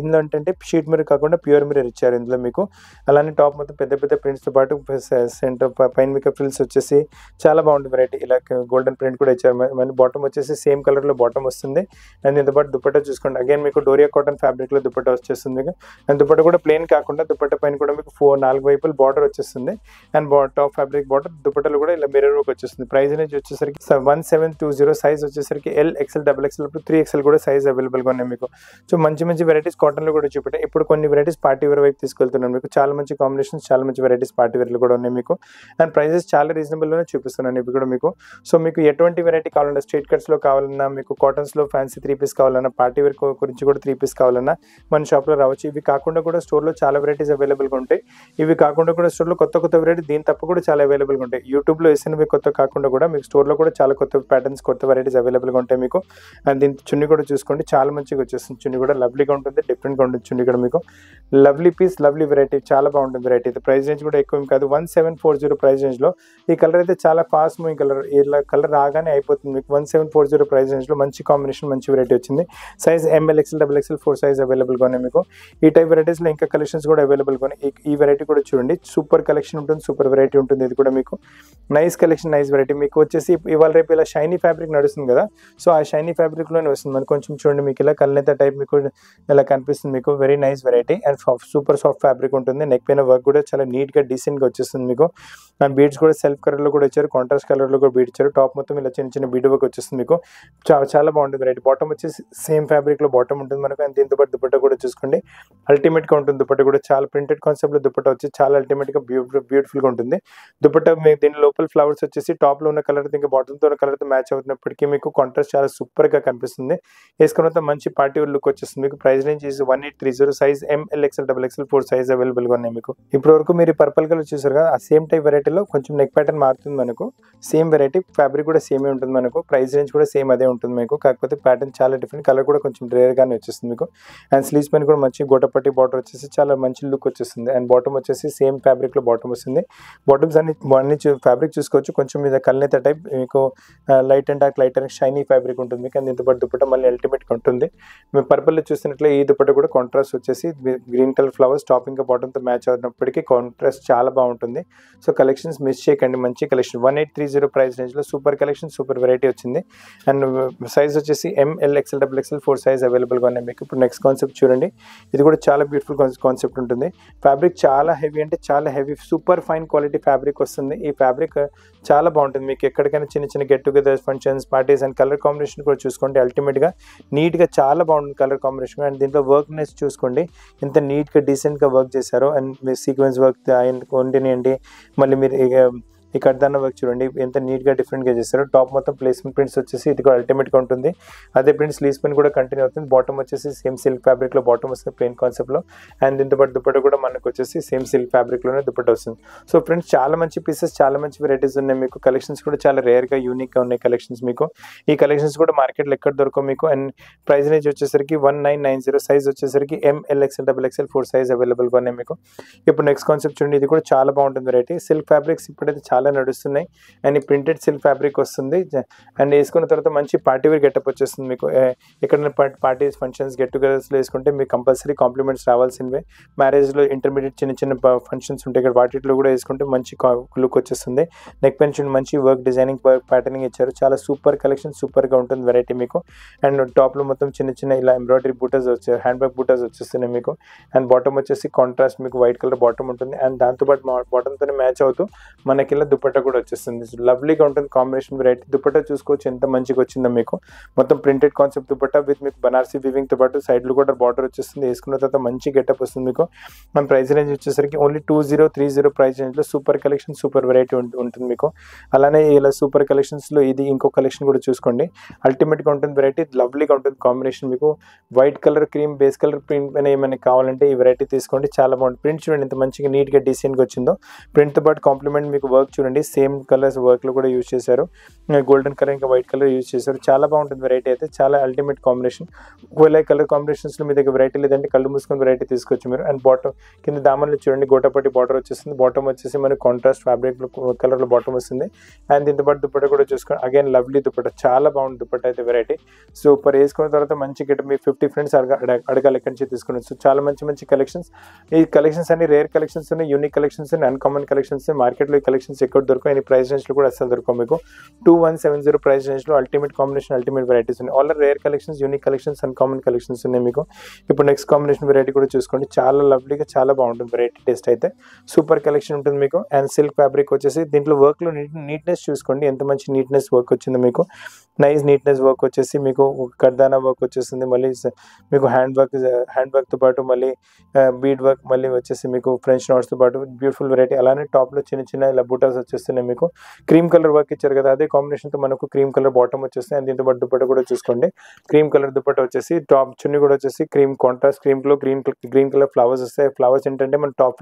ఇందులో ఏంటంటే షీట్ మిర్రర్ కాకుండా ప్యూర్ మిర్రర్ ఇచ్చారు ఇందులో మీకు. అలానే టాప్ మొత్తం పెద్ద పెద్ద ప్రింట్స్తో పాటు సెంటర్ పైన మీకు ఫ్రిల్స్ వచ్చేసి చాలా బాగుంటుంది వెరైటీ. ఇలా గోల్డెన్ ప్రింట్ కూడా ఇచ్చారు. మళ్ళీ బాటమ్ వచ్చేసి సేమ్ కలర్లో బాటమ్ వస్తుంది. అండ్ దీంతో పాటు దుపట్టా చూసుకోండి, అగైన్ మీకు డోరియా కాటన్ ఫ్యాబ్రిక్లో దుపట్టా వచ్చేస్తుంది మీకు. అండ్ దుపట్టా కూడా ప్లెయిన్ కాకుండా దుపట్టా పైన కూడా మీకు 4 వైపులు బార్డర్ వచ్చేస్తుంది. అండ్ టాప్ ఫ్యాబ్రిక్ బార్డర్ దుపట్టాలు కూడా ఇలా మిర్రర్ వర్క్ వచ్చేస్తుంది. ప్రైస్ అనేది వచ్చేసరికి 1720, సైజ్ వచ్చేసరికి L, XL, XXL 3XL కూడా సైజ్ అవైలబుల్గా ఉన్నాయి మీకు. సో మంచి మంచి వెరైటీస్ కాటన్లో కూడా చూపెట్టాయి. ఇప్పుడు కొన్ని వెరైటీస్ పార్టీ వేర్ వైపు తీసుకెళ్తున్నాను మీకు. చాలా మంచి కాంబినేషన్స్, చాలా మంచి వెరైటీస్ పార్టీ వేర్లు కూడా ఉన్నాయి మీకు. అండ్ ప్రైజెస్ చాలా రీజనబుల్లోనే చూపిస్తున్నాను ఇప్పుడు కూడా మీకు. సో మీకు ఎటువంటి వెరైటీ కావాలన్నా, స్ట్రైట్ కట్స్లో కావాలన్నా, మీకు కాటన్స్లో ఫ్యాన్సీ 3 పీస్ కావాలన్నా, పార్టీ వేర్ గురించి కూడా 3 పీస్ కావాలన్నా మన షాప్లో రావచ్చు. ఇవి కాకుండా కూడా స్టోర్లో చాలా వెరైటీస్ అవైలబుల్గా ఉంటాయి. ఇవి కాకుండా కూడా స్టోర్లో కొత్త కొత్త వెరైటీ దీని తప్ప కూడా చాలా అవైలబుల్గా ఉంటాయి. యూట్యూబ్లో వేసినవి కొత్త కాకుండా కూడా మీకు స్టోర్లో కూడా చాలా కొత్త ప్యాటర్న్స్, కొత్త వెరైటీస్ అవైలబుల్గా ఉంటాయి మీకు. అండ్ దీని చున్నీ కూడా చూసుకోండి, చాలా మంచిగా వచ్చేస్తుంది. చున్నీ కూడా లవ్లీగా ఉంటుంది, డిఫరెంట్గా ఉంటుంది చున్నీ కూడా మీకు. లవ్లీ పీస్, లవ్లీ వెరైటీ, చాలా బాగుంటుంది వెరైటీ. అయితే ప్రైస్ రేంజ్ కూడా ఎక్కువ కాదు, 1740 ప్రైస్ రేంజ్లో. ఈ కలర్ అయితే చాలా ఫాస్ట్ మూవింగ్ కలర్, ఇలా కలర్ రాగానే అయిపోతుంది మీకు. 1740 ప్రైస్ రేంజ్లో మంచి కాంబినేషన్, మంచి వెరైటీ వచ్చింది. Size ML, XL, XXL 4 size అవైలబుల్గా ఉన్నాయి మీకు. ఈ టైప్ వెరైటీస్లో ఇంకా కలెక్షన్స్ కూడా అవైలబుల్గా ఉన్నాయి. ఈ వెరైటీ కూడా చూడండి, సూపర్ కలెక్షన్ ఉంటుంది, సూపర్ వెరైటీ ఉంటుంది. ఇది కూడా మీకు నైస్ కలెక్షన్, నైస్ వెరైటీ. మీకు వచ్చేసి ఇవాళ రేపు ఇలా షైనీ ఫ్యాబ్రిక్ నడుస్తుంది కదా, సో ఆ షైనీ ఫ్యాబ్రిక్లోనే వస్తుంది మనకు. కొంచెం చూడండి మీకు ఇలా కళ్ళనైతే టైప్ మీకు ఇలా కనిపిస్తుంది మీకు. Very nice variety and super soft fabric ఉంటుంది. నెక్ పైన వర్క్ కూడా చాలా నీట్గా డీసెంట్గా వచ్చేస్తుంది మీకు. అండ్ బీడ్స్ కూడా సెల్ఫ్ కలర్లో కూడా ఇచ్చారు, కాంట్రాస్ట్ కలర్లో కూడా బీడ్ ఇచ్చారు. టాప్ మొత్తం ఇలా చిన్న చిన్న బీడ్ వర్క్ వచ్చేస్తుంది మీకు. చాలా బాగుంటుంది వెరైటీ. బాటమ్ వచ్చేసి సేమ్ ఫ్యాబ్రిక్లో బాటమ్ ఉంటుంది మనకు. అండ్ దీంతో పాటు దుపట్టా కూడా చూసుకోండి, అల్టిమేట్గా ఉంటుంది. దుపట్టా కూడా చాలా ప్రింటెడ్ కాన్సెప్ట్లో దుపట్టా వచ్చి చాలా అల్టిమేట్గా బ్యూటిఫుల్గా ఉంటుంది. దుపట్టా మీకు దీని లోపల ఫ్లవర్స్ వచ్చేసి టాప్లో ఉన్న కలర్ ఇంకా బాటమ్తో ఉన్న కలర్తో మ్యాచ్ అవుతున్నప్పటికీ మీకు కాంట్రాస్ట్ చాలా సూపర్గా కనిపిస్తుంది. వేసుకున్న మంచి పార్టీ వేర్ లుక్ వచ్చేస్తుంది మీకు. Price range 1830, size ML, XL, XXL 4 size అవైలబుల్గా ఉన్నాయి మీకు. ఇప్పటి వరకు మీరు పర్పుల్ కలర్ చూసారు కదా, ఆ సేమ్ టైప్ వెరైటీలో కొంచెం నెక్ ప్యాటర్న్ మారుతుంది మనకు. సేమ్ వెరైటీ, ఫ్యాబ్రిక్ కూడా సేమే ఉంటుంది మనకు. ప్రైస్ రేంజ్ కూడా సేమ్ అదే ఉంటుంది మీకు. కాకపోతే ప్యాటర్న్ చాలా డిఫరెంట్, కలర్ కూడా కొంచెం రేర్గానే వచ్చేస్తుంది మీకు. అండ్ స్లీవ్స్ పైన కూడా మంచి గోటపట్టి బార్డర్ వచ్చేసి చాలా మంచి లుక్ వచ్చేస్తుంది. అండ్ బాటమ్ వచ్చేసి సేమ్ ఫ్యాబ్రిక్లో బాటమ్ వస్తుంది. బాటమ్స్ అన్ని ఫ్యాబ్రిక్ చూసుకోవచ్చు. కొంచెం మీద కల్నేత టైప్ మీకు light and dark, light and shiny fabric ఉంటుంది మీకు. అండ్ దీంతో పాటు దుపట్టా మళ్ళీ అల్టిమేట్గా ఉంటుంది. మీరు పర్పుల్లో చూసినట్లే ఈ దుపట్టా కూడా కాంట్రాస్ట్ వచ్చేసి గ్రీన్ కలర్ ఫ్లవర్స్ టాప్ ఇంకా బాటమ్తో మ్యాచ్ అవుతున్నప్పటికీ కాంట్రాస్ట్ చాలా బాగుంటుంది. సో కలెక్షన్స్ మిస్ చేయకండి, మంచి కలెక్షన్. 1830 ప్రైస్ రేంజ్లో సూపర్ కలెక్షన్, సూపర్ వెరైటీ వచ్చింది. అండ్ సైజ్ వచ్చేసి ML, XL, XXL 4 సైజ్ అవైలబుల్గా ఉన్నాయి మీకు. ఇప్పుడు నెక్స్ట్ కాన్సెప్ట్ చూడండి, ఇది కూడా చాలా బ్యూటిఫుల్ కాన్సెప్ట్ ఉంటుంది. ఫ్యాబ్రిక్ చాలా హెవీ, అంటే చాలా heavy, super fine quality fabric వస్తుంది. ఈ ఫ్యాబ్రిక్ చాలా బాగుంటుంది మీకు. ఎక్కడికైనా చిన్న చిన్న get togethers, functions, parties and colour combination కూడా చూసుకోండి. అల్టిమేట్గా నీట్గా చాలా బాగుంటుంది కలర్ కాంబినేషన్. అండ్ దీంట్లో వర్క్నెస్ చూసుకోండి, ఎంత నీట్గా డీసెంట్గా వర్క్ చేశారో. అండ్ మీరు సీక్వెన్స్ వర్క్ ఉండినండి, మళ్ళీ మీరు ఈ కడ్దాన్న వర్క్ చూడండి ఎంత నీట్గా డిఫరెంట్గా చేస్తారు. టాప్ మొత్తం ప్లేస్మెంట్ ప్రింట్స్ వచ్చేసి ఇది కూడా అల్టిమేట్గా ఉంటుంది. అదే ప్రింట్స్ స్లీవ్స్ పైన కూడా కంటిన్యూ అవుతుంది. బాటమ్ వచ్చేసి సేమ్ సిల్క్ ఫ్యాబ్రిక్లో బాటమ్ వస్తుంది, ప్లెయిన్ కాన్సెప్ట్లో. అండ్ దీంతో పాటు దుపట్టా కూడా మనకు వచ్చేసి సేమ్ సిల్క్ ఫ్యాబ్రిక్లోనే దుపట్టా వస్తుంది. సో ఫ్రెండ్స్, చాలా మంచి పీసెస్, చాలా మంచి వెరైటీస్ ఉన్నాయి మీకు. కలెక్షన్స్ కూడా చాలా రేర్గా, యూనిక్గా ఉన్నాయి కలెక్షన్స్ మీకు. ఈ కలెక్షన్స్ కూడా మార్కెట్లో ఎక్కడ దొరకవు మీకు. అండ్ ప్రైస్ రేంజ్ వచ్చేసరికి 1990, సైజ్ వచ్చేసరికి ML, XL, XXL 4 సైజ్ అవైలబుల్గా ఉన్నాయి మీకు. ఇప్పుడు నెక్స్ట్ కాన్సెప్ట్ చూడండి, ఇది కూడా చాలా బాగుంటుంది వెరైటీ. సిల్క్ ఫ్యాబ్రిక్స్ ఇప్పుడైతే చాలా నడుస్తున్నాయి. అండ్ ఈ ప్రింటెడ్ సిల్క్ ఫ్యాబ్రిక్ వస్తుంది. అండ్ వేసుకున్న తర్వాత మంచి పార్టీ వేర్ గెటప్ వచ్చేస్తుంది మీకు. ఎక్కడైనా పార్టీస్, ఫంక్షన్స్, గెట్ టుగెదర్స్లో వేసుకుంటే మీకు కంపల్సరీ కాంప్లిమెంట్స్ రావాల్సినవే. మ్యారేజ్లో ఇంటర్మీడియట్ చిన్న చిన్న ఫంక్షన్స్ ఉంటాయి ఇక్కడ, వాటిలో కూడా వేసుకుంటే మంచి లుక్ వచ్చేస్తుంది. నెక్ పెన్ చూడండి, మంచి వర్క్ డిజైనింగ్ ప్యాటర్నింగ్ ఇచ్చారు. చాలా సూపర్ కలెక్షన్, సూపర్గా ఉంటుంది వెరైటీ మీకు. అండ్ టాప్లో మొత్తం చిన్న చిన్న ఇలా ఎంబ్రాయిడరీ బూటాస్ వచ్చాయి, హ్యాండ్ బ్యాగ్ బూటాస్ వచ్చేస్తున్నాయి మీకు. అండ్ బాటమ్ వచ్చేసి కాంట్రాస్ట్ మీకు వైట్ కలర్ బాటమ్ ఉంటుంది. అండ్ దాంతోపాటు బాటమ్తో మ్యాచ్ అవుతూ మనకి ఇలా దుపట్టా కూడా వచ్చేస్తుంది. లవ్లీగా ఉంటుంది కాంబినేషన్ వెరైటీ. దుపట్టా చూసుకోవచ్చు ఎంత మంచిగా వచ్చిందో మీకు. మొత్తం ప్రింటెడ్ కాన్సెప్ట్ దుపట్టా విత్ మీకు బనారసీ వీవింగ్తో పాటు సైడ్లో కూడా బార్డర్ వచ్చేస్తుంది. వేసుకున్న తర్వాత మంచి గెటప్ వస్తుంది మీకు. మన ప్రైస్ రేంజ్ వచ్చేసరికి ఓన్లీ 2030 ప్రైస్ రేంజ్లో సూపర్ కలెక్షన్, సూపర్ వెరైటీ ఉంటుంది మీకు. అలానే ఇలా సూపర్ కలెక్షన్స్లో ఇది ఇంకో కలెక్షన్ కూడా చూసుకోండి, అల్టిమేట్గా ఉంటుంది వెరైటీ. లవ్లీగా ఉంటుంది కాంబినేషన్ మీకు. White colour, cream base colour print అని ఏమైనా కావాలంటే ఈ వెరైటీ తీసుకోండి, చాలా బాగుంటుంది. ప్రింట్ చూడండి ఎంత మంచిగా నీట్గా డీసెంట్గా వచ్చిందో. ప్రింట్తో పాటు కాంప్లిమెంట్ మీకు వర్క్ చూడండి సేమ్ కలర్స్ వర్క్లో కూడా యూజ్ చేశారు, గోల్డెన్ కలర్ ఇంకా వైట్ కలర్ యూజ్ చేశారు. చాలా బాగుంటుంది వెరైటీ అయితే, చాలా అల్టిమేట్ కాంబినేషన్. ఒకవేళ కలర్ కాంబినేషన్స్లో మీ దగ్గర వెరైటీ లేదంటే కళ్ళు మూసుకొని వెరైటీ తీసుకోవచ్చు మీరు. అండ్ బాటమ్ కింద దామన్లో చూడండి గోటాపట్టి బార్డర్ వచ్చేస్తుంది. బాటమ్ వచ్చేసి మనకి కాంట్రాస్ట్ ఫ్యాబ్రిక్ కలర్లో బాటమ్ వస్తుంది. అండ్ దీంతో పాటు దుపట్టా కూడా చూసుకోండి, అగైన్ లవ్లీ దుపట్టా, చాలా బాగుంది దుపట్టా అయితే వెరైటీ. సూపర్. వేసుకున్న తర్వాత మంచి గిట్ మీ 50 ఫ్రెండ్స్ అడగాలి ఎక్కడి నుంచి తీసుకుని. సో చాలా మంచి మంచి కలెక్షన్స్. ఈ కలెక్షన్స్ అన్ని రేర్ కలెక్షన్స్ ఉన్నాయి, యూనిక్ కలెక్షన్స్ ఉన్నాయి, అన్కామన్ కలెక్షన్స్. మార్కెట్లో ఈ కలెక్షన్స్ ఎక్కడ దొరకవు, ఈ ప్రైస్ రేంజ్లో కూడా అసలు దొరకవు మీకు. 2170 ప్రైస్ రేంజ్లో అల్టిమేట్ కాంబినేషన్, అల్టిమేట్ వెరైటీస్ ఉన్నాయి. All rare collections, unique collections, uncommon collections ఉన్నాయి మీకు. ఇప్పుడు నెక్స్ట్ కాంబినేషన్ వెరైటీ కూడా చూసుకోండి, చాలా లవ్లీగా చాలా బాగుంటుంది వెరైటీ. టేస్ట్ అయితే సూపర్ కలెక్షన్ ఉంటుంది మీకు. అండ్ సిల్క్ ఫ్యాబ్రిక్ వచ్చేసి దీంట్లో వర్క్లో నీట్నెస్ చూసుకోండి, ఎంత మంచి నీట్నెస్ వర్క్ వచ్చింది మీకు. నైస్ నీట్నెస్ వర్క్ వచ్చేసి మీకు కర్దానా వర్క్ వచ్చేస్తుంది, మళ్ళీ మీకు హ్యాండ్ వర్క్తో పాటు మళ్ళీ బీడ్ వర్క్, మళ్ళీ వచ్చేసి మీకు ఫ్రెంచ్ నాట్స్తో పాటు బ్యూటిఫుల్ వెరైటీ. అలానే టాప్లో చిన్న చిన్న ఇలా బూటాస్ వచ్చేస్తున్నాయి మీకు. క్రీమ్ కలర్ వర్క్ ఇచ్చారు కదా, అదే కాంబినేషన్తో మనకు క్రీమ్ కలర్ బాటమ్ వచ్చేస్తుంది. అండ్ దీంతో పాటు దుపట్టా కూడా చూసుకోండి, క్రీమ్ కలర్ దుపట్టా వచ్చేసి టాప్ చున్నీ కూడా వచ్చేసి క్రీమ్ కాంట్రాస్ట్ క్రీమ్లో గ్రీన్ కలర్ ఫ్లవర్స్ వస్తాయి. ఫ్లవర్స్ ఏంటంటే మన టాప్